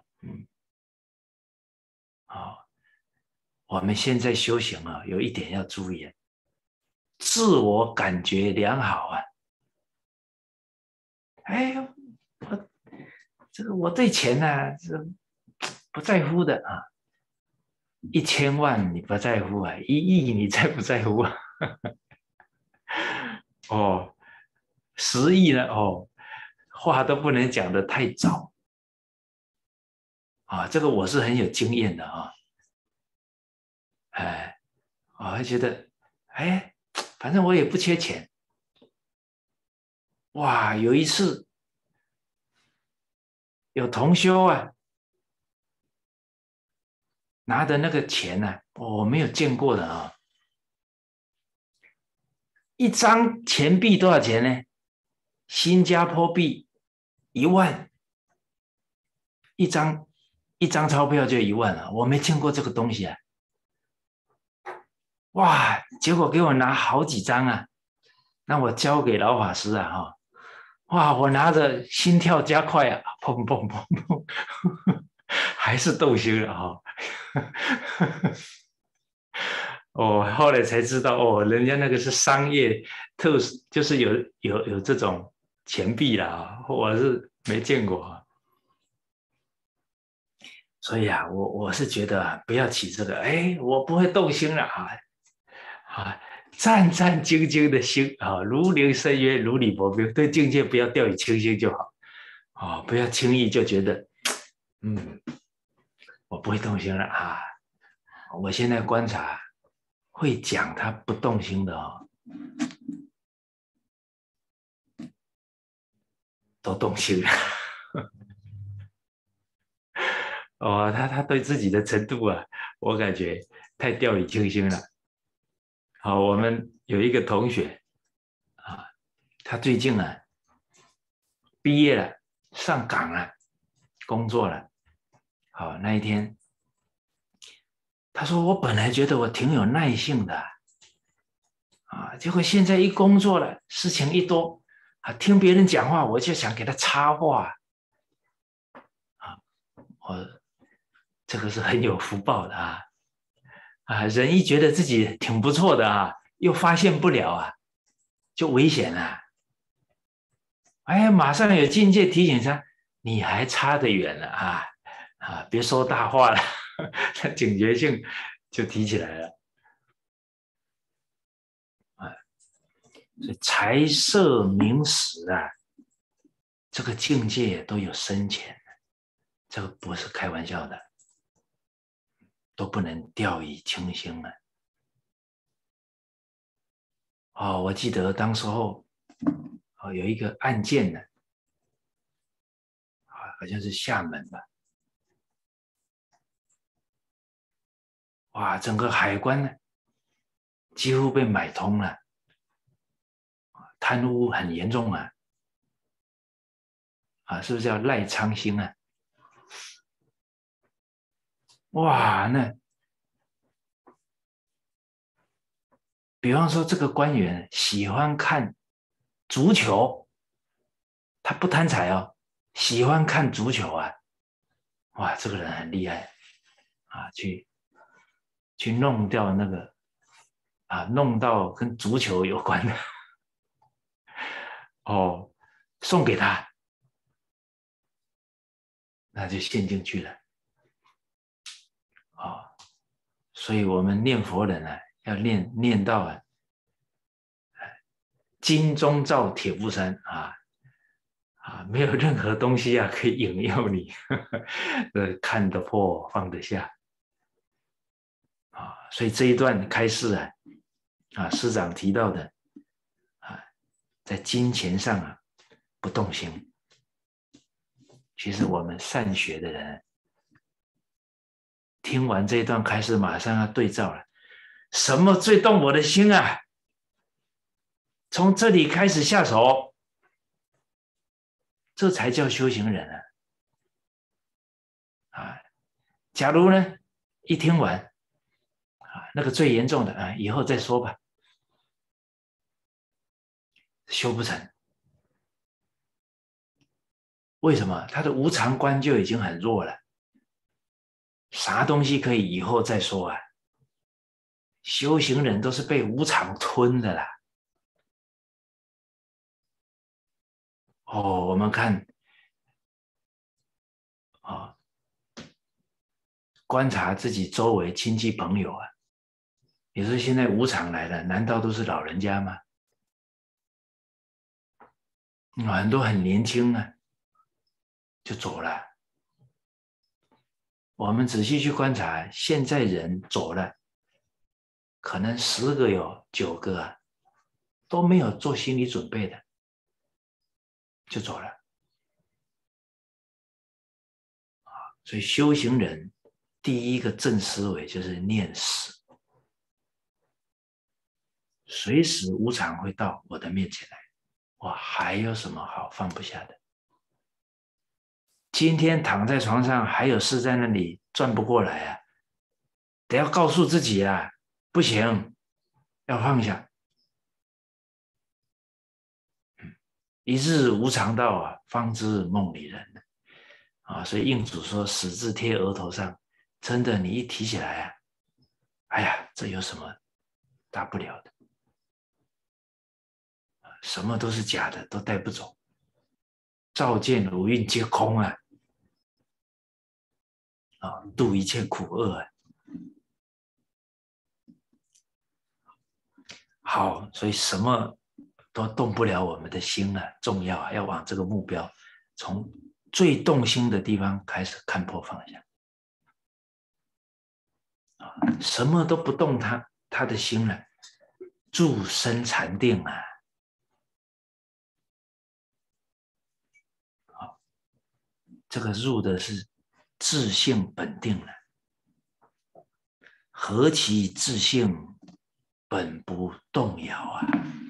我们现在修行有一点要注意自我感觉良好我对钱不在乎的1000万你不在乎1亿你在不在乎10亿呢话都不能讲得太早这个我是很有经验的还觉得，哎，反正我也不缺钱。哇，有一次有同修啊，拿的那个钱呢、我没有见过的啊，一张钱币多少钱呢？新加坡币1万，一张钞票就1万了，我没见过这个东西啊！哇，结果给我拿好几张啊，那我交给老法师啊哈，哇，我拿着心跳加快啊，砰砰砰砰，还是斗心了哈。哦，后来才知道哦，人家那个是商业特殊，就是有这种钱币啦，我是没见过啊。所以啊，我是觉得啊，不要起这个，哎，我不会动心了啊，战战兢兢的心啊，如临深渊，如履薄冰，对境界不要掉以轻心就好啊，不要轻易就觉得，我不会动心了啊。我现在观察，会讲他不动心的哦，都动心了。哦，他对自己的程度啊，我感觉太掉以轻心了。好，我们有一个同学啊，他最近啊毕业了，上岗了，工作了。好，那一天他说：“我本来觉得我挺有耐性的啊，结果现在一工作了，事情一多啊，听别人讲话我就想给他插话啊，我这个是很有福报的人一觉得自己挺不错的又发现不了就危险了。哎，马上有境界提醒他，你还差得远了别说大话了，他警觉性就提起来了啊。所以财色名食这个境界都有深浅，这个不是开玩笑的，都不能掉以轻心了。我记得当时候有一个案件呢，好像是厦门吧，哇，整个海关呢几乎被买通了，贪污很严重是不是叫赖昌星哇，那比方说这个官员喜欢看足球，他不贪财哦，喜欢看足球哇，这个人很厉害去弄掉那个弄到跟足球有关的送给他，那就陷进去了所以我们念佛人要念到金钟罩铁布衫没有任何东西可以引诱你，看得破放得下所以这一段开示师长提到的在金钱上不动心。其实我们善学的人听完这一段开示，马上要对照了，什么最动我的心从这里开始下手，这才叫修行人假如呢一听完那个最严重的以后再说吧，修不成。为什么？他的无常观就已经很弱了，啥东西可以以后再说修行人都是被无常吞的啦。我们看观察自己周围亲戚朋友你说现在无常来了，难道都是老人家吗？很多很年轻就走了。我们仔细去观察，现在人走了， 可能10个有9个啊，都没有做心理准备的，就走了。所以修行人第一个正思维就是念死，随时无常会到我的面前来，我还有什么好放不下的？今天躺在床上还有事在那里转不过来啊，得要告诉自己啊，不行，要放下。一日无常到啊，方知梦里人啊。所以印祖说死字贴额头上，真的你一提起来啊，哎呀，这有什么大不了的？什么都是假的，都带不走。照见五蕴皆空啊，度一切苦厄啊。好，所以什么都动不了我们的心啊，重要啊，要往这个目标，从最动心的地方开始看破放下。什么都不动他的心了，住生禅定啊。这个入的是自性本定了，何其自性本不动摇啊！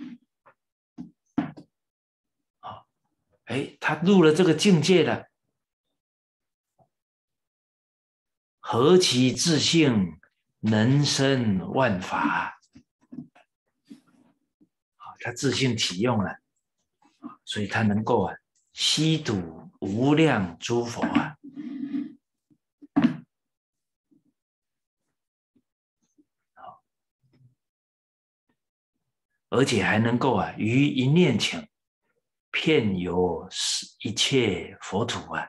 他入了这个境界了，何其自性能生万法，他自性启用了，所以他能够吸睹无量诸佛啊。而且还能够于一念前遍游一切佛土啊。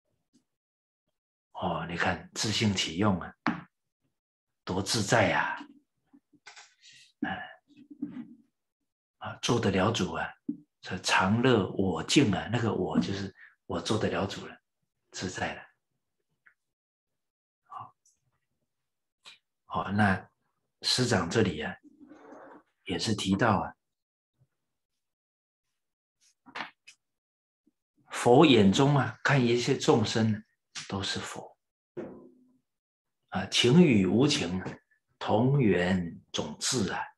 你看自性启用啊，多自在啊！做得了主啊，这常乐我净啊，那个我就是我做得了主了，自在了。好，那师长这里啊，也是提到佛眼中看一切众生都是佛情与无情同源种质啊。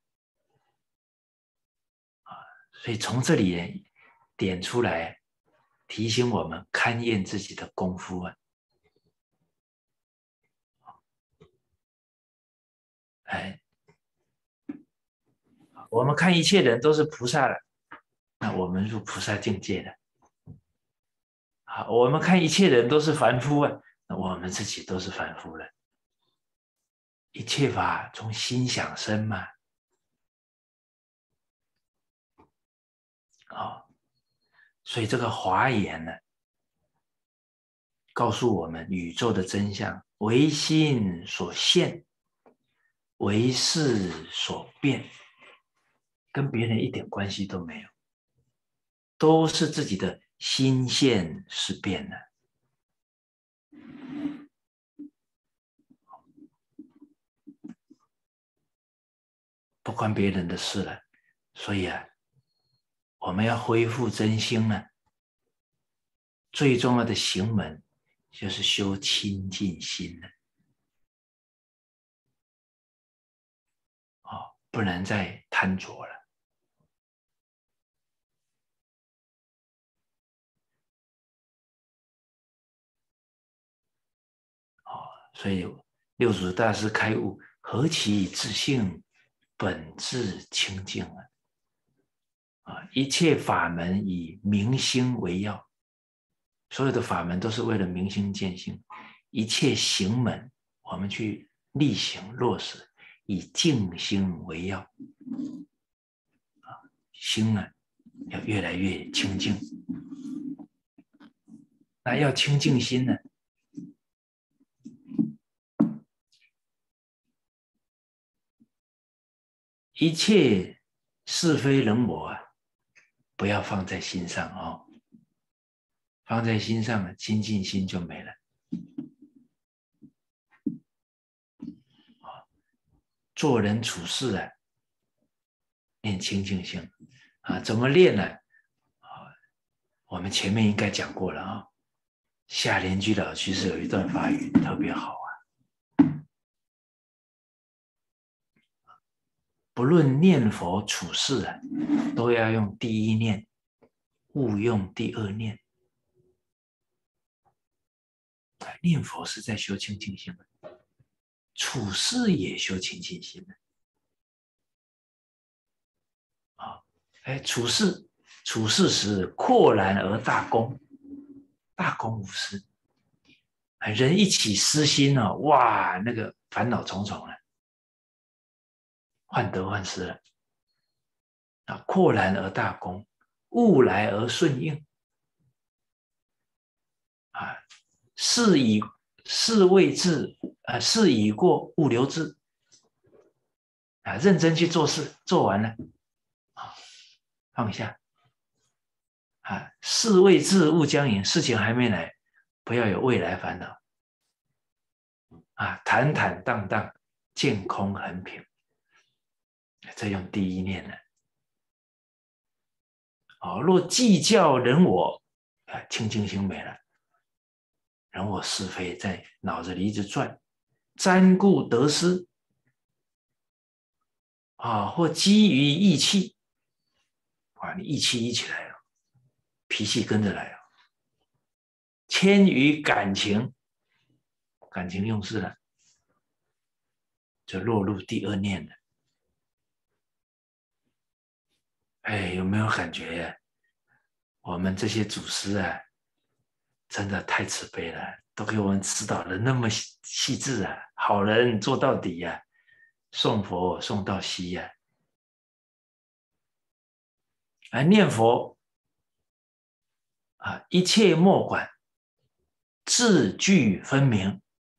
所以从这里点出来，提醒我们勘验自己的功夫啊。我们看一切人都是菩萨了，那我们入菩萨境界了。我们看一切人都是凡夫啊，那我们自己都是凡夫了。一切法从心想生嘛。所以这个华严呢，告诉我们宇宙的真相，唯心所现，唯识所变，跟别人一点关系都没有，都是自己的心现识变的。不关别人的事了。所以我们要恢复真心呢，最重要的行门就是修清净心了。不能再贪着了。所以六祖大师开悟，何其自性本自清净一切法门以明心为要，所有的法门都是为了明心见性，一切行门我们去力行落实，以静心为要心要越来越清净。那要清净心呢，一切是非人我不要放在心上放在心上清净心就没了。 做人处事啊，练清净心啊，怎么练呢？我们前面应该讲过了啊。夏莲居老居士有一段法语特别好啊，不论念佛处事啊，都要用第一念，勿用第二念。念佛是在修清净心的，处事也修清净心的啊。处事时阔然而大公，大公无私。人一起私心啊，哇，那个烦恼重重了，患得患失了啊。阔然而大公，物来而顺应啊。事未至啊，事已过，物流之啊。认真去做事，做完了啊，放下啊。事未至，物将盈，事情还没来，不要有未来烦恼啊。坦坦荡荡，见空恒平，这用第一念呢。若计较人我，清净心没了，人我是非在脑子里一直转，瞻顾得失或基于意气你意气一起来了，脾气跟着来了，迁于感情，感情用事了，就落入第二念了。有没有感觉我们这些祖师啊，真的太慈悲了，都给我们指导的那么细致啊，好人做到底啊，送佛送到西啊。念佛一切莫管，字句分明，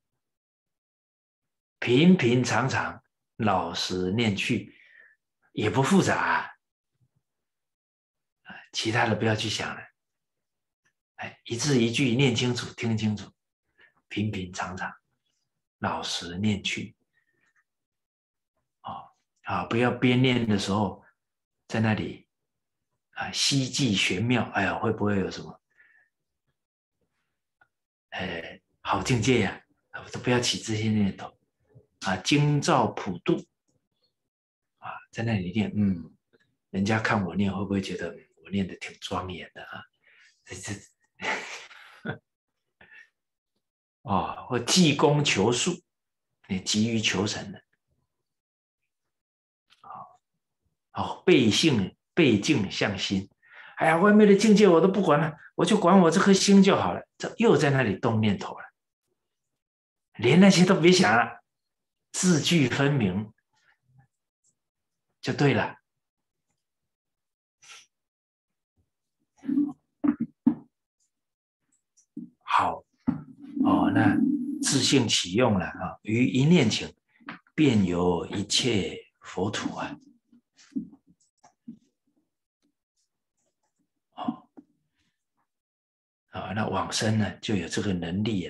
平平常常，老实念去，也不复杂其他的不要去想了。一字一句念清楚，听清楚，平平常常，老实念去不要边念的时候在那里希冀玄妙，会不会有什么好境界呀？都不要起这些念头精照普度在那里念，人家看我念会不会觉得我念的挺庄严的或济公求术，你急于求成的背境向心。外面的境界我都不管了，我就管我这颗心就好了。这又在那里动念头了，连那些都别想了，字句分明就对了。好那自性起用了于一念情，便有一切佛土那往生呢就有这个能力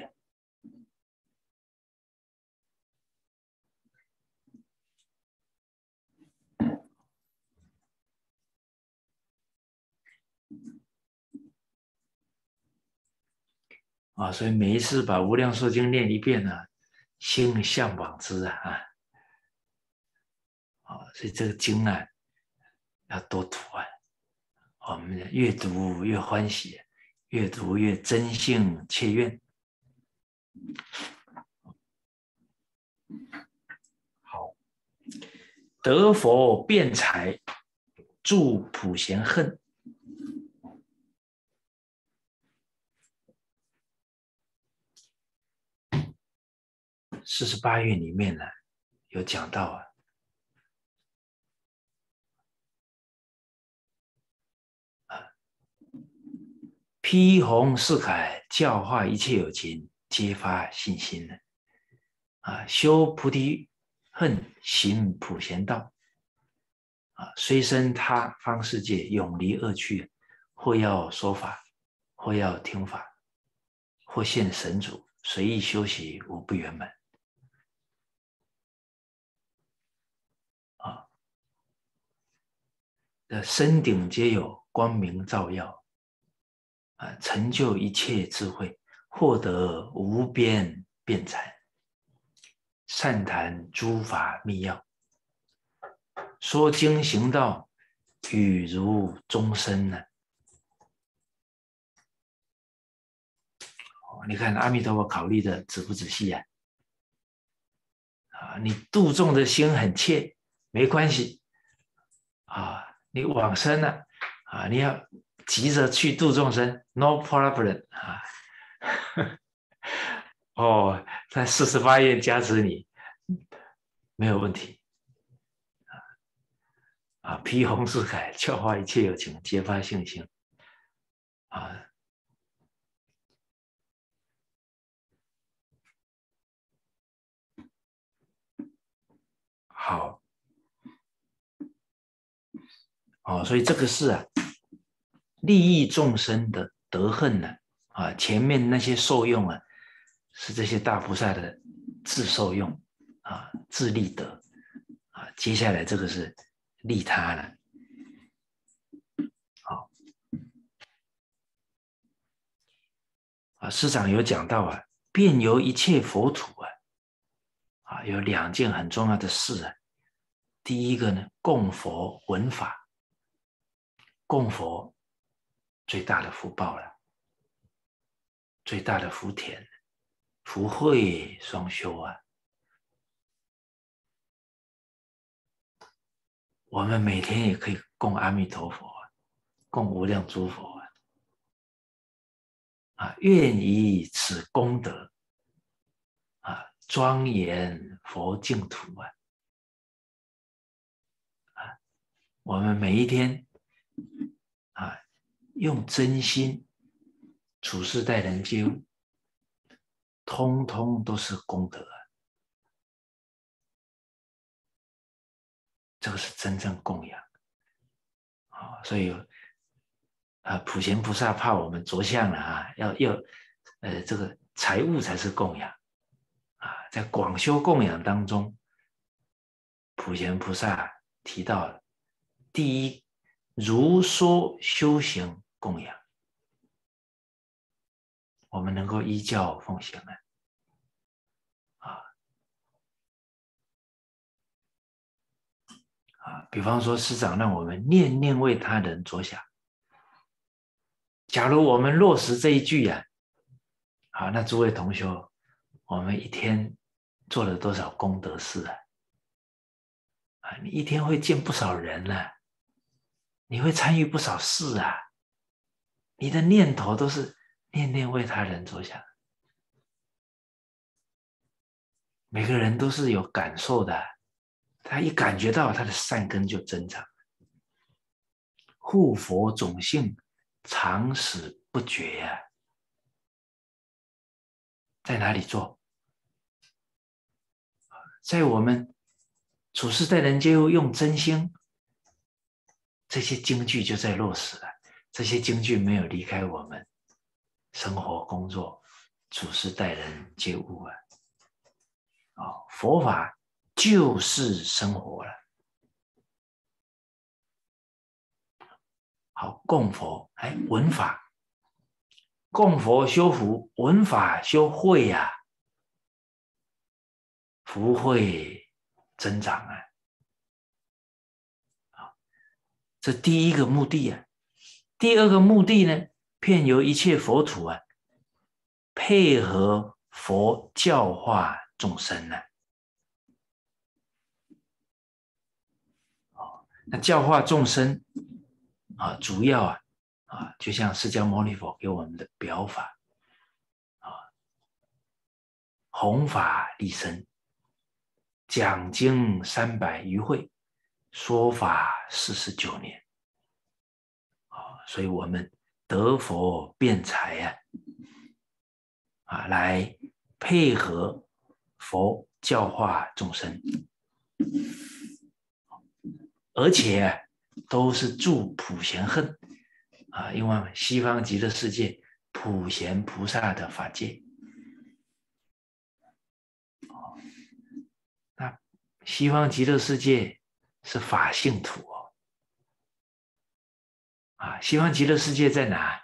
所以每一次把无量寿经念一遍心向往之所以这个经要多读我们越读越欢喜，越读越真性切愿。好，得佛辩才，助普贤恨。48愿里面呢，有讲到披红四铠，教化一切有情，皆发信心修菩提恨，行普贤道虽生他方世界，永离恶趣，或要说法，或要听法，或现神主，随意修习，无不圆满。 的身顶皆有光明照耀，成就一切智慧，获得无边辩才，善谈诸法密要，说经行道，语如钟声呢。你看阿弥陀佛考虑的仔不仔细啊？你度众的心很切，没关系你往生了你要急着去度众生 ，no problem 在48愿加持你，没有问题披红饰铠，教化一切有情，揭发性心好所以这个是利益众生的德恨呢前面那些受用是这些大菩萨的自受用自利德接下来这个是利他了。师长有讲到遍游一切佛土有2件很重要的事第一个呢，供佛闻法，供佛最大的福报了，最大的福田，福慧双修我们每天也可以供阿弥陀佛供无量诸佛愿以此功德庄严佛净土我们每一天用真心处事待人接物，通通都是功德这个是真正供养所以普贤菩萨怕我们着相了要这个财物才是供养在广修供养当中，普贤菩萨提到了第一，如说修行供养，我们能够依教奉行比方说师长让我们念念为他人着想，假如我们落实这一句那诸位同修，我们一天做了多少功德事你一天会见不少人你会参与不少事你的念头都是念念为他人着想，每个人都是有感受的他一感觉到他的善根就增长，护佛种性常使不绝在哪里做？在我们处事待人接物用真心，这些金句就在落实了。这些金句没有离开我们生活工作处事待人接物佛法就是生活了。好，供佛闻法，供佛修福，闻法修慧福慧增长这第一个目的第二个目的呢，遍游一切佛土配合佛教化众生那教化众生主要就像释迦牟尼佛给我们的表法弘法利生，讲经300余会，说法49年所以我们得佛辩才来配合佛教化众生，而且都是助普贤恨因为西方极乐世界普贤菩萨的法界那西方极乐世界是法性土西方极乐世界在哪？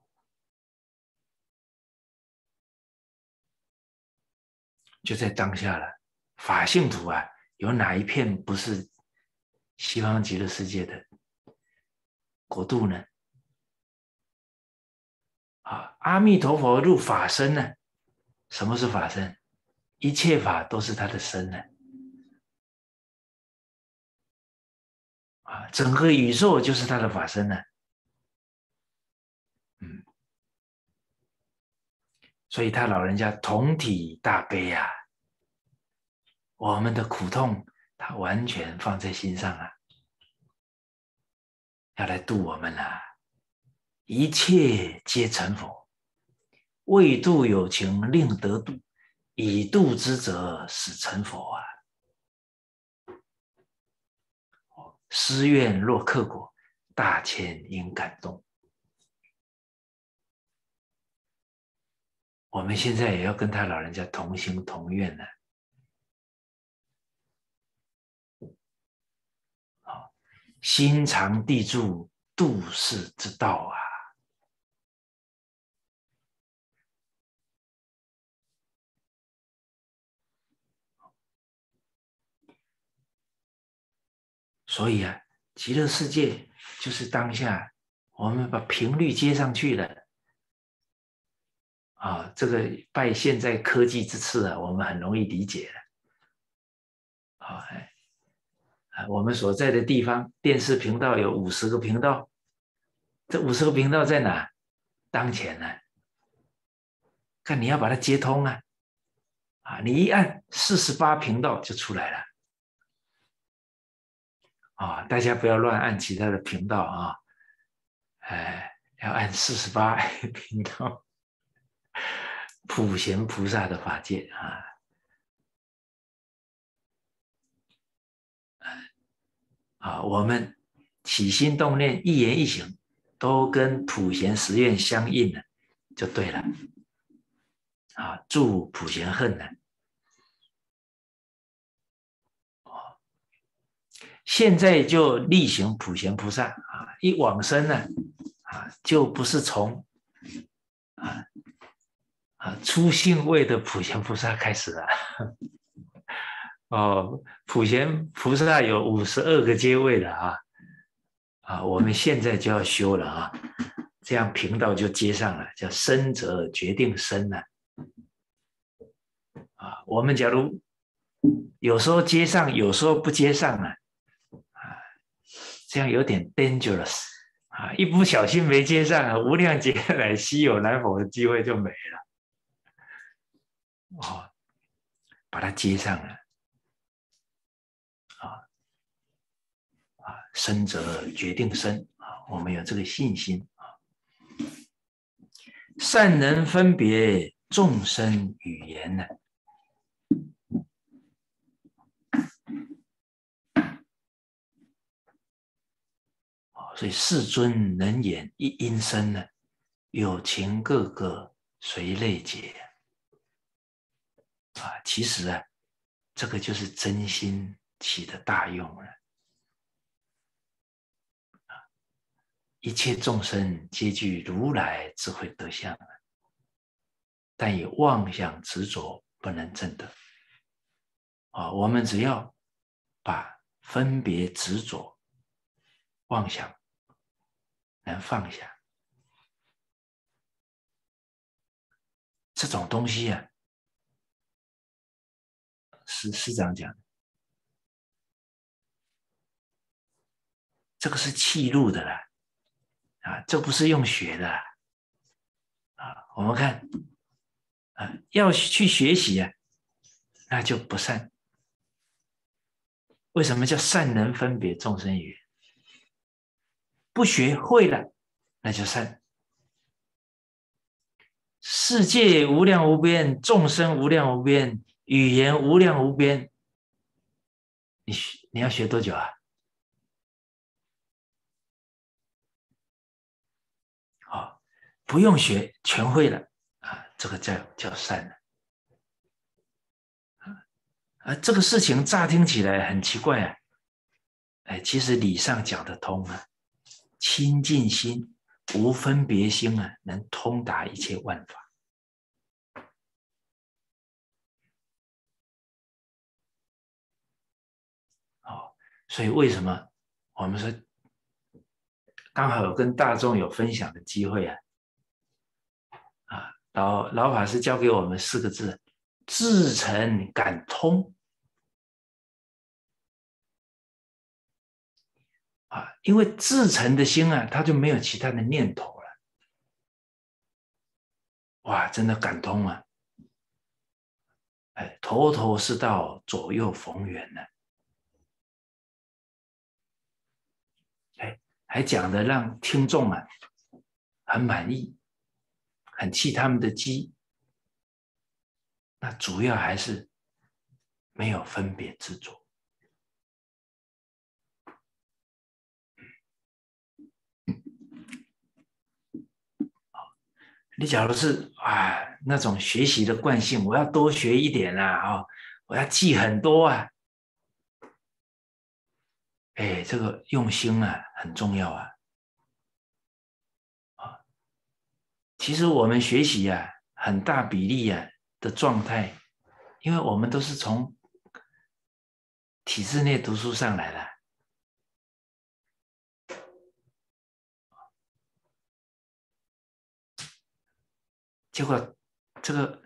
就在当下了。法性土有哪一片不是西方极乐世界的国度呢？阿弥陀佛入法身呢？什么是法身？一切法都是他的身呢。整个宇宙就是他的法身呢。所以他老人家同体大悲我们的苦痛他完全放在心上要来度我们一切皆成佛，未度有情令得度，已度之者始成佛施愿若克果，大千应感动。我们现在也要跟他老人家同心同愿呢。心常地住度世之道所以极乐世界就是当下我们把频率接上去了这个拜现在科技之赐我们很容易理解了我们所在的地方电视频道有50个频道，这50个频道在哪？当前呢？看你要把它接通你一按48频道就出来了大家不要乱按其他的频道要按48频道，普贤菩萨的法界我们起心动念一言一行都跟普贤十愿相应了，就对了助普贤恨呢。现在就力行普贤菩萨一往生呢就不是从初信位的普贤菩萨开始了普贤菩萨有52个阶位了我们现在就要修了这样频道就接上了，叫生者决定生了我们假如有时候接上，有时候不接上这样有点 dangerous一不小心没接上无量劫来稀有难逢的机会就没了把它接上了生者决定生我们有这个信心善能分别众生语言呢所以世尊能演一音声呢，有情个个随类解其实这个就是真心起的大用了一切众生皆具如来智慧德相但以妄想执着不能证得我们只要把分别执着妄想能放下这种东西是这样讲的这个是气入的啦这不是用学的我们看要去学习那就不善为什么叫善能分别众生语言不学会了那就善世界无量无边众生无量无边语言无量无边你要学多久不用学全会了这个叫善这个事情乍听起来很奇怪其实理上讲得通清净心，无分别心啊，能通达一切万法。所以为什么我们说刚好有跟大众有分享的机会啊？老法师教给我们4个字：至诚感通。因为至诚的心啊，他就没有其他的念头了。哇，真的感通啊！头头是道，左右逢源呢。还讲的让听众啊很满意，很气他们的机。那主要还是没有分别执着。你假如是那种学习的惯性，我要多学一点啊，我要记很多啊，这个用心啊很重要啊。其实我们学习啊，很大比例啊的状态，因为我们都是从体制内读书上来的，结果这个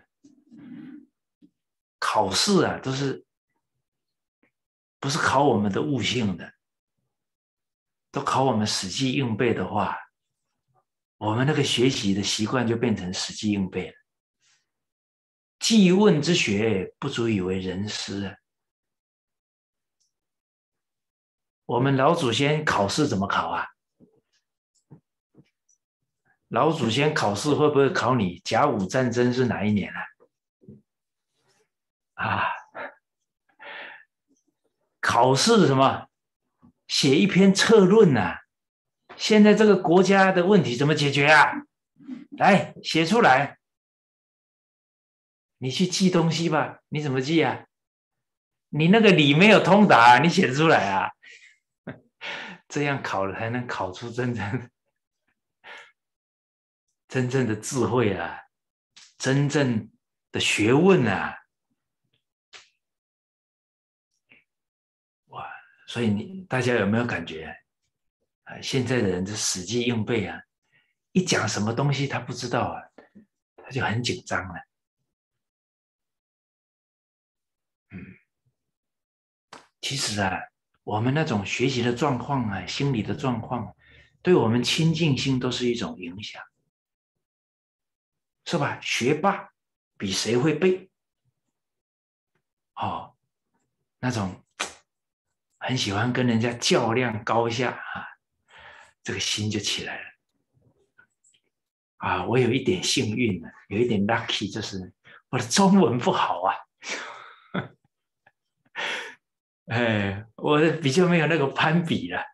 考试啊，都是不是考我们的悟性的，都考我们死记硬背的话，我们那个学习的习惯就变成死记硬背了。记问之学不足以为人师啊。我们老祖先考试怎么考啊？老祖先考试会不会考你甲午战争是哪一年啊？考试什么？写一篇策论啊。现在这个国家的问题怎么解决啊？来写出来。你去记东西吧，你怎么记啊？你那个理没有通达，你写得出来啊？这样考了才能考出真正的智慧啊，真正的学问啊。哇！所以大家有没有感觉现在的人是死记硬背啊，一讲什么东西他不知道啊，他就很紧张了。其实啊，我们那种学习的状况啊，心理的状况，对我们亲近心都是一种影响，是吧？学霸比谁会背？那种很喜欢跟人家较量高下啊，这个心就起来了。我有一点幸运呢，有一点 lucky，就是我的中文不好啊。我比较没有那个攀比了。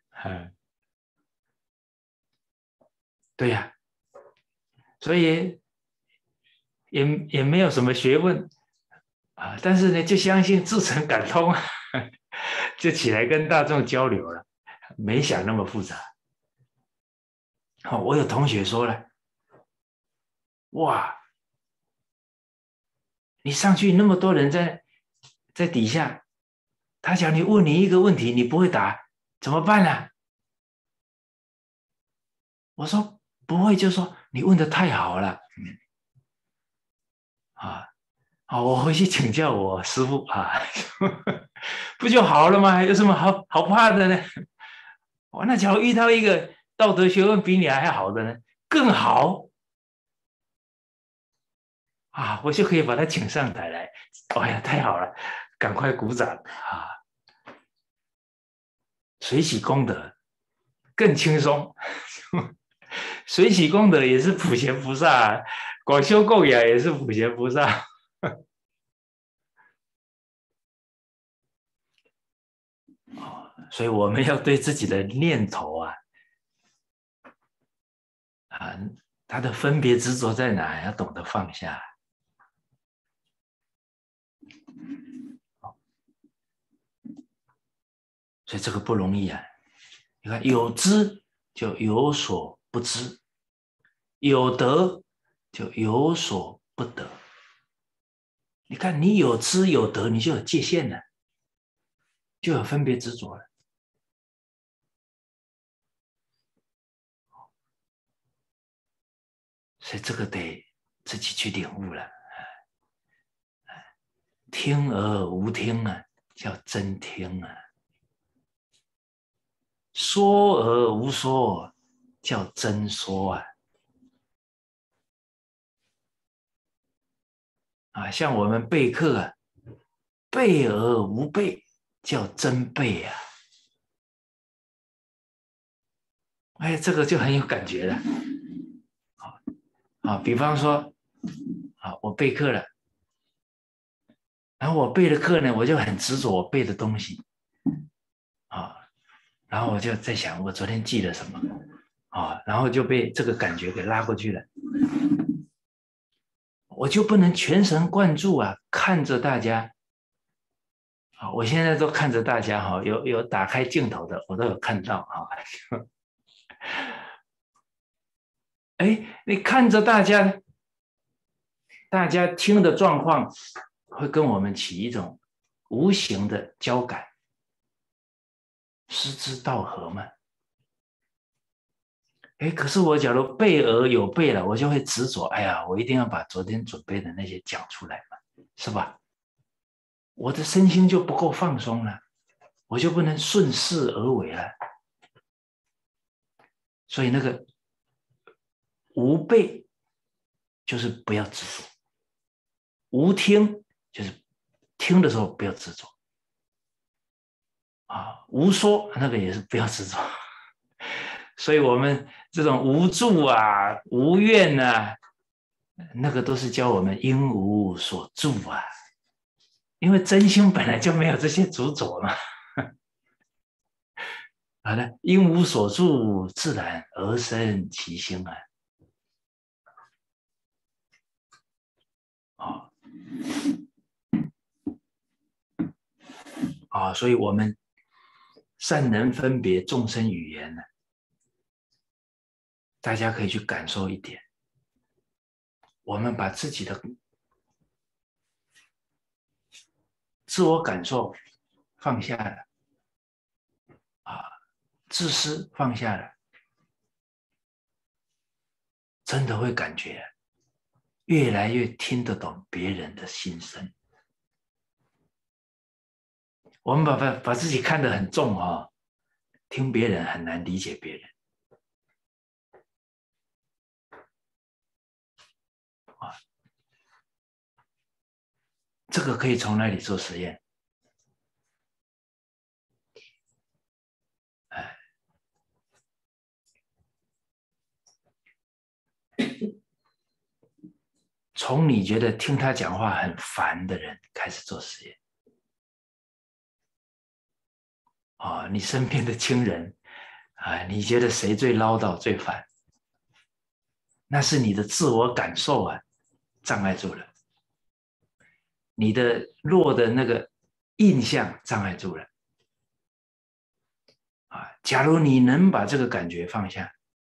对呀，所以也没有什么学问但是呢，就相信至诚感通，就起来跟大众交流了，没想那么复杂。我有同学说了，哇，你上去那么多人在底下，他讲你问你一个问题，你不会答，怎么办呢？我说不会，就说你问的太好了，我回去请教我师父不就好了吗？有什么好怕的呢？那假如遇到一个道德学问比你还好的呢，更好我就可以把他请上台来。哎呀，太好了，赶快鼓掌随喜功德更轻松，随喜功德也是普贤菩萨，广修供养也是普贤菩萨。所以我们要对自己的念头他的分别执着在哪，要懂得放下。所以这个不容易啊！你看有知就有所不知，有得就有所不得。你看，你有知有得，你就有界限了，就有分别执着了。所以这个得自己去领悟了。听而无听啊，叫真听啊；说而无说，叫真说啊。像我们备课啊，备而无备，叫真备啊。哎，这个就很有感觉了。比方说，我备课了，然后我备了课呢，我就很执着我背的东西然后我就在想，我昨天记了什么然后就被这个感觉给拉过去了。我就不能全神贯注看着大家我现在都看着大家有打开镜头的，我都有看到哎，你看着大家听的状况，会跟我们起一种无形的交感，失之道合嘛。哎，可是我假如备而有备了，我就会执着，哎呀，我一定要把昨天准备的那些讲出来嘛，是吧？我的身心就不够放松了，我就不能顺势而为了。所以那个无备就是不要执着，无听就是听的时候不要执着无说那个也是不要执着。所以我们这种无助无怨那个都是教我们因无所住因为真心本来就没有这些执着嘛。好了，因无所住，自然而生其心所以我们善能分别众生语言大家可以去感受一点，我们把自己的自我感受放下了自私放下了，真的会感觉越来越听得懂别人的心声。我们把自己看得很重听别人很难理解别人这个可以从哪里做实验？从你觉得听他讲话很烦的人开始做实验你身边的亲人你觉得谁最唠叨最烦？那是你的自我感受障碍住了，你的弱的那个印象障碍住了假如你能把这个感觉放下，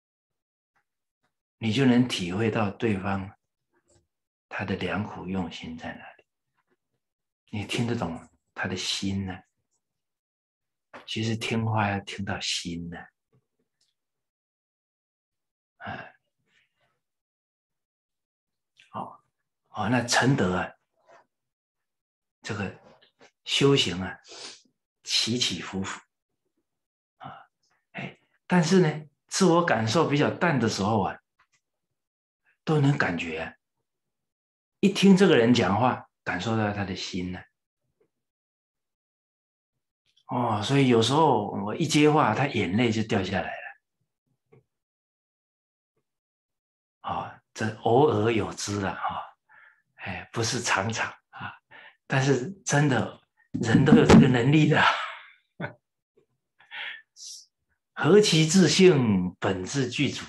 你就能体会到对方他的良苦用心在哪里，你听得懂他的心呢？其实听话要听到心呢那承德这个修行起起伏伏但是呢，自我感受比较淡的时候都能感觉一听这个人讲话，感受到他的心呢所以有时候我一接话，他眼泪就掉下来了这偶尔有之了不是常常但是真的人都有这个能力的何其自性，本自具足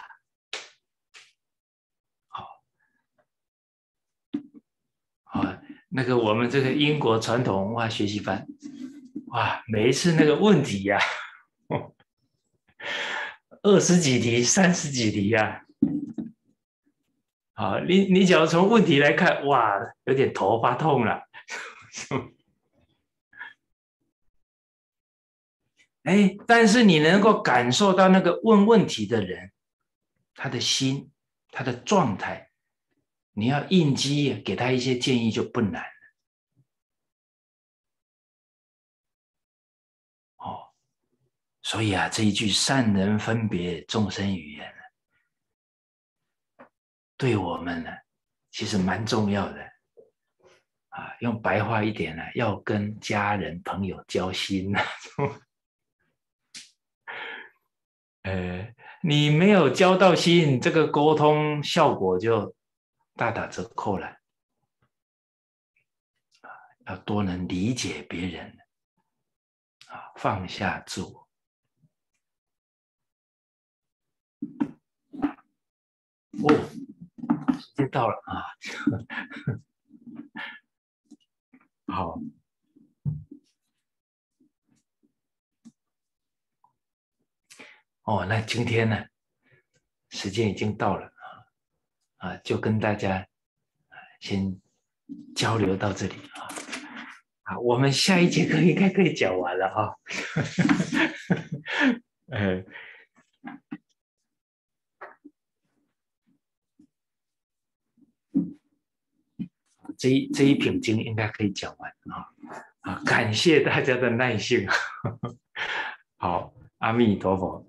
那个我们这个英国传统文化学习班每一次那个问题 20几题、30几题啊。好，你只要从问题来看，哇，有点头发痛了。哎，但是你能够感受到那个问问题的人，他的心、他的状态，你要应激，给他一些建议就不难了。哦，所以啊，这一句"善人分别众生语言"对我们呢，其实蛮重要的啊。用白话一点呢，要跟家人朋友交心啊。你没有交到心，这个沟通效果就大打折扣了。要多能理解别人啊，放下自我。哦，时间到了啊。好。哦，那今天呢，时间已经到了啊，就跟大家先交流到这里啊。好，我们下一节课应该可以讲完了啊。呃，这一品经应该可以讲完啊。啊，感谢大家的耐性。好，阿弥陀佛。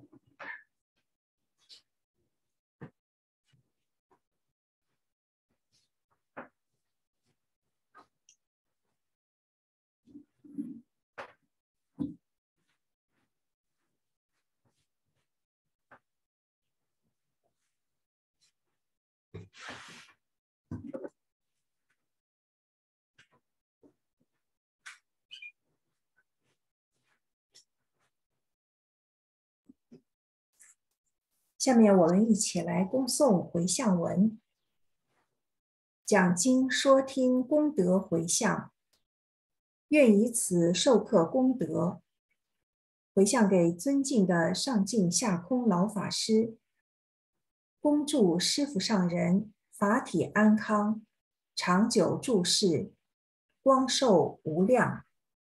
下面我们一起来恭诵回向文。讲经说听功德回向，愿以此授课功德，回向给尊敬的上净下空老法师，恭祝师父上人法体安康，长久住世，光寿无量。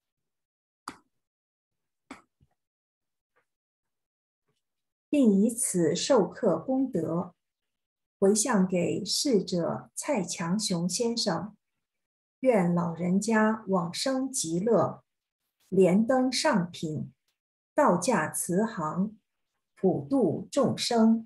并以此授课功德，回向给逝者蔡强雄先生，愿老人家往生极乐，莲登上品，道驾慈航，普度众生。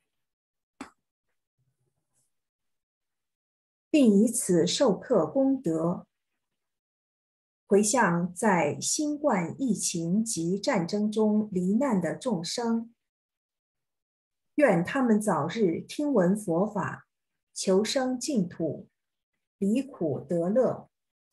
并以此授课功德，回向在新冠疫情及战争中罹难的众生，愿他们早日听闻佛法，求生净土，离苦得乐。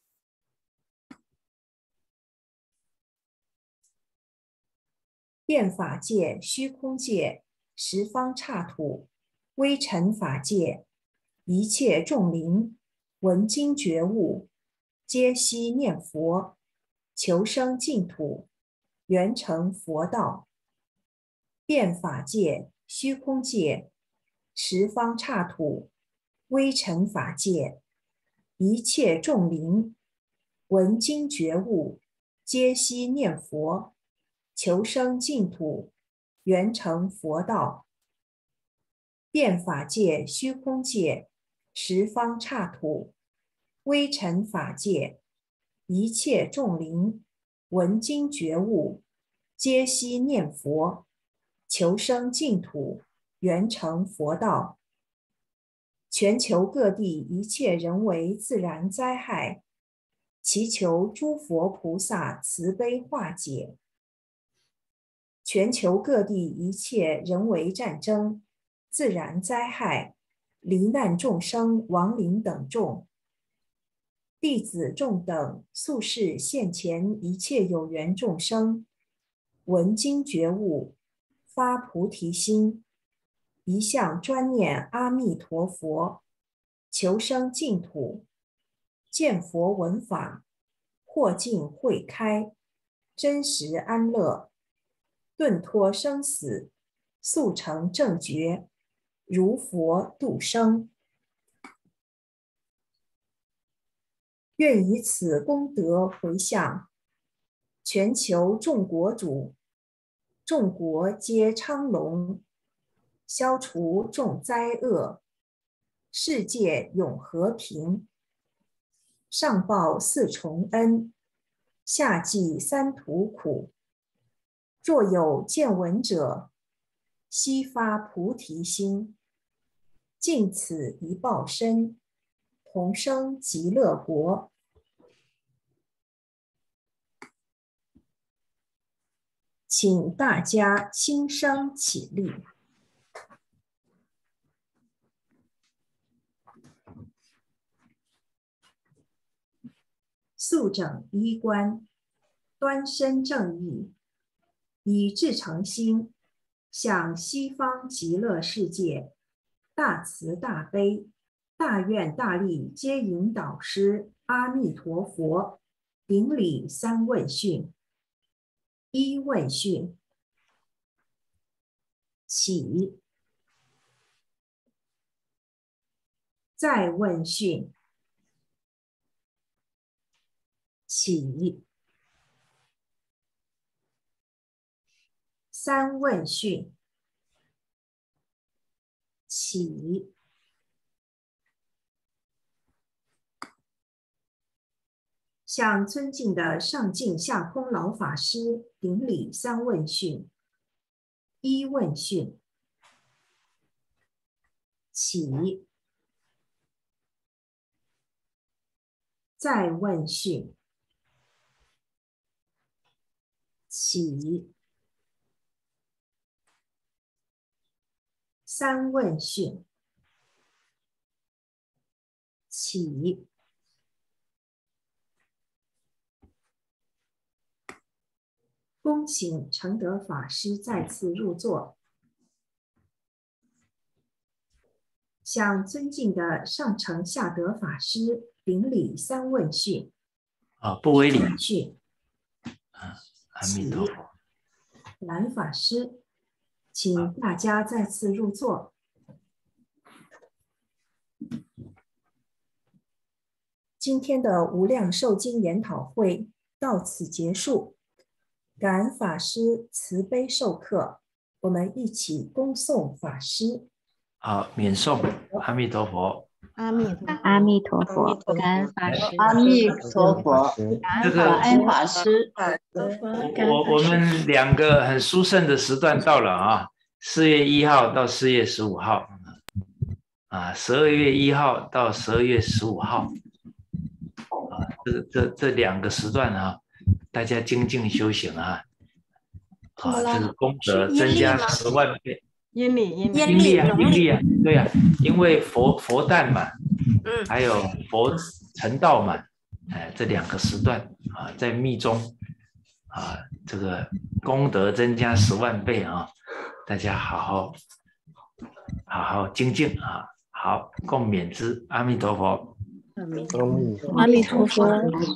遍法界、虚空界、十方刹土、微尘法界，一切众灵闻经觉悟，皆悉念佛，求生净土，圆成佛道。遍法界、虚空界、十方刹土、微尘法界，一切众灵闻经觉悟，皆悉念佛，求生净土，圆成佛道。遍法界、虚空界、十方刹土、微尘法界，一切众灵闻经觉悟，皆悉念佛，求生净土，圆成佛道。全球各地一切人为自然灾害，祈求诸佛菩萨慈悲化解。全球各地一切人为战争、自然灾害、罹难众生亡灵等众，弟子众等宿世现前一切有缘众生，闻经觉悟，发菩提心，一向专念阿弥陀佛，求生净土，见佛闻法，破尽慧开，真实安乐，顿脱生死， 速成正觉，如佛度生。愿以此功德回向全球众国主，众国皆昌隆，消除众灾厄，世界永和平。上报四重恩，下济三途苦。若有见闻者，悉发菩提心，尽此一报身，同生极乐国。请大家轻声起立。肃整衣冠，端身正义，以至诚心，向西方极乐世界大慈大悲、大愿大力接引导师阿弥陀佛顶礼三问讯。一问讯，起。再问讯，起。三问讯，起。向尊敬的上净下空老法师顶礼三问讯。一问讯，起。再问讯，起。三问讯，起。恭请承德法师再次入座，向尊敬的上承下德法师顶礼三问讯。 不为礼。 讯， 阿弥陀佛。 蓝法师，请大家再次入座。今天的无量寿经研讨会到此结束。感恩法师慈悲授课，我们一起恭诵法师。 好，免诵。阿弥陀佛。 阿弥陀佛， 阿弥陀佛，感恩法师， 阿弥陀佛，感恩法师。 我们两个很殊胜的时段到了啊，4月1号到4月15号啊，12月1号到12月15号啊，这两个时段啊，大家精进修行啊，这个功德增加10万倍。 阴历啊，对啊，因为佛诞嘛，还有佛成道嘛，这两个时段啊，在密宗啊，这个功德增加10万倍啊，大家好好精进啊，好共勉之，阿弥陀佛。 阿弥陀佛。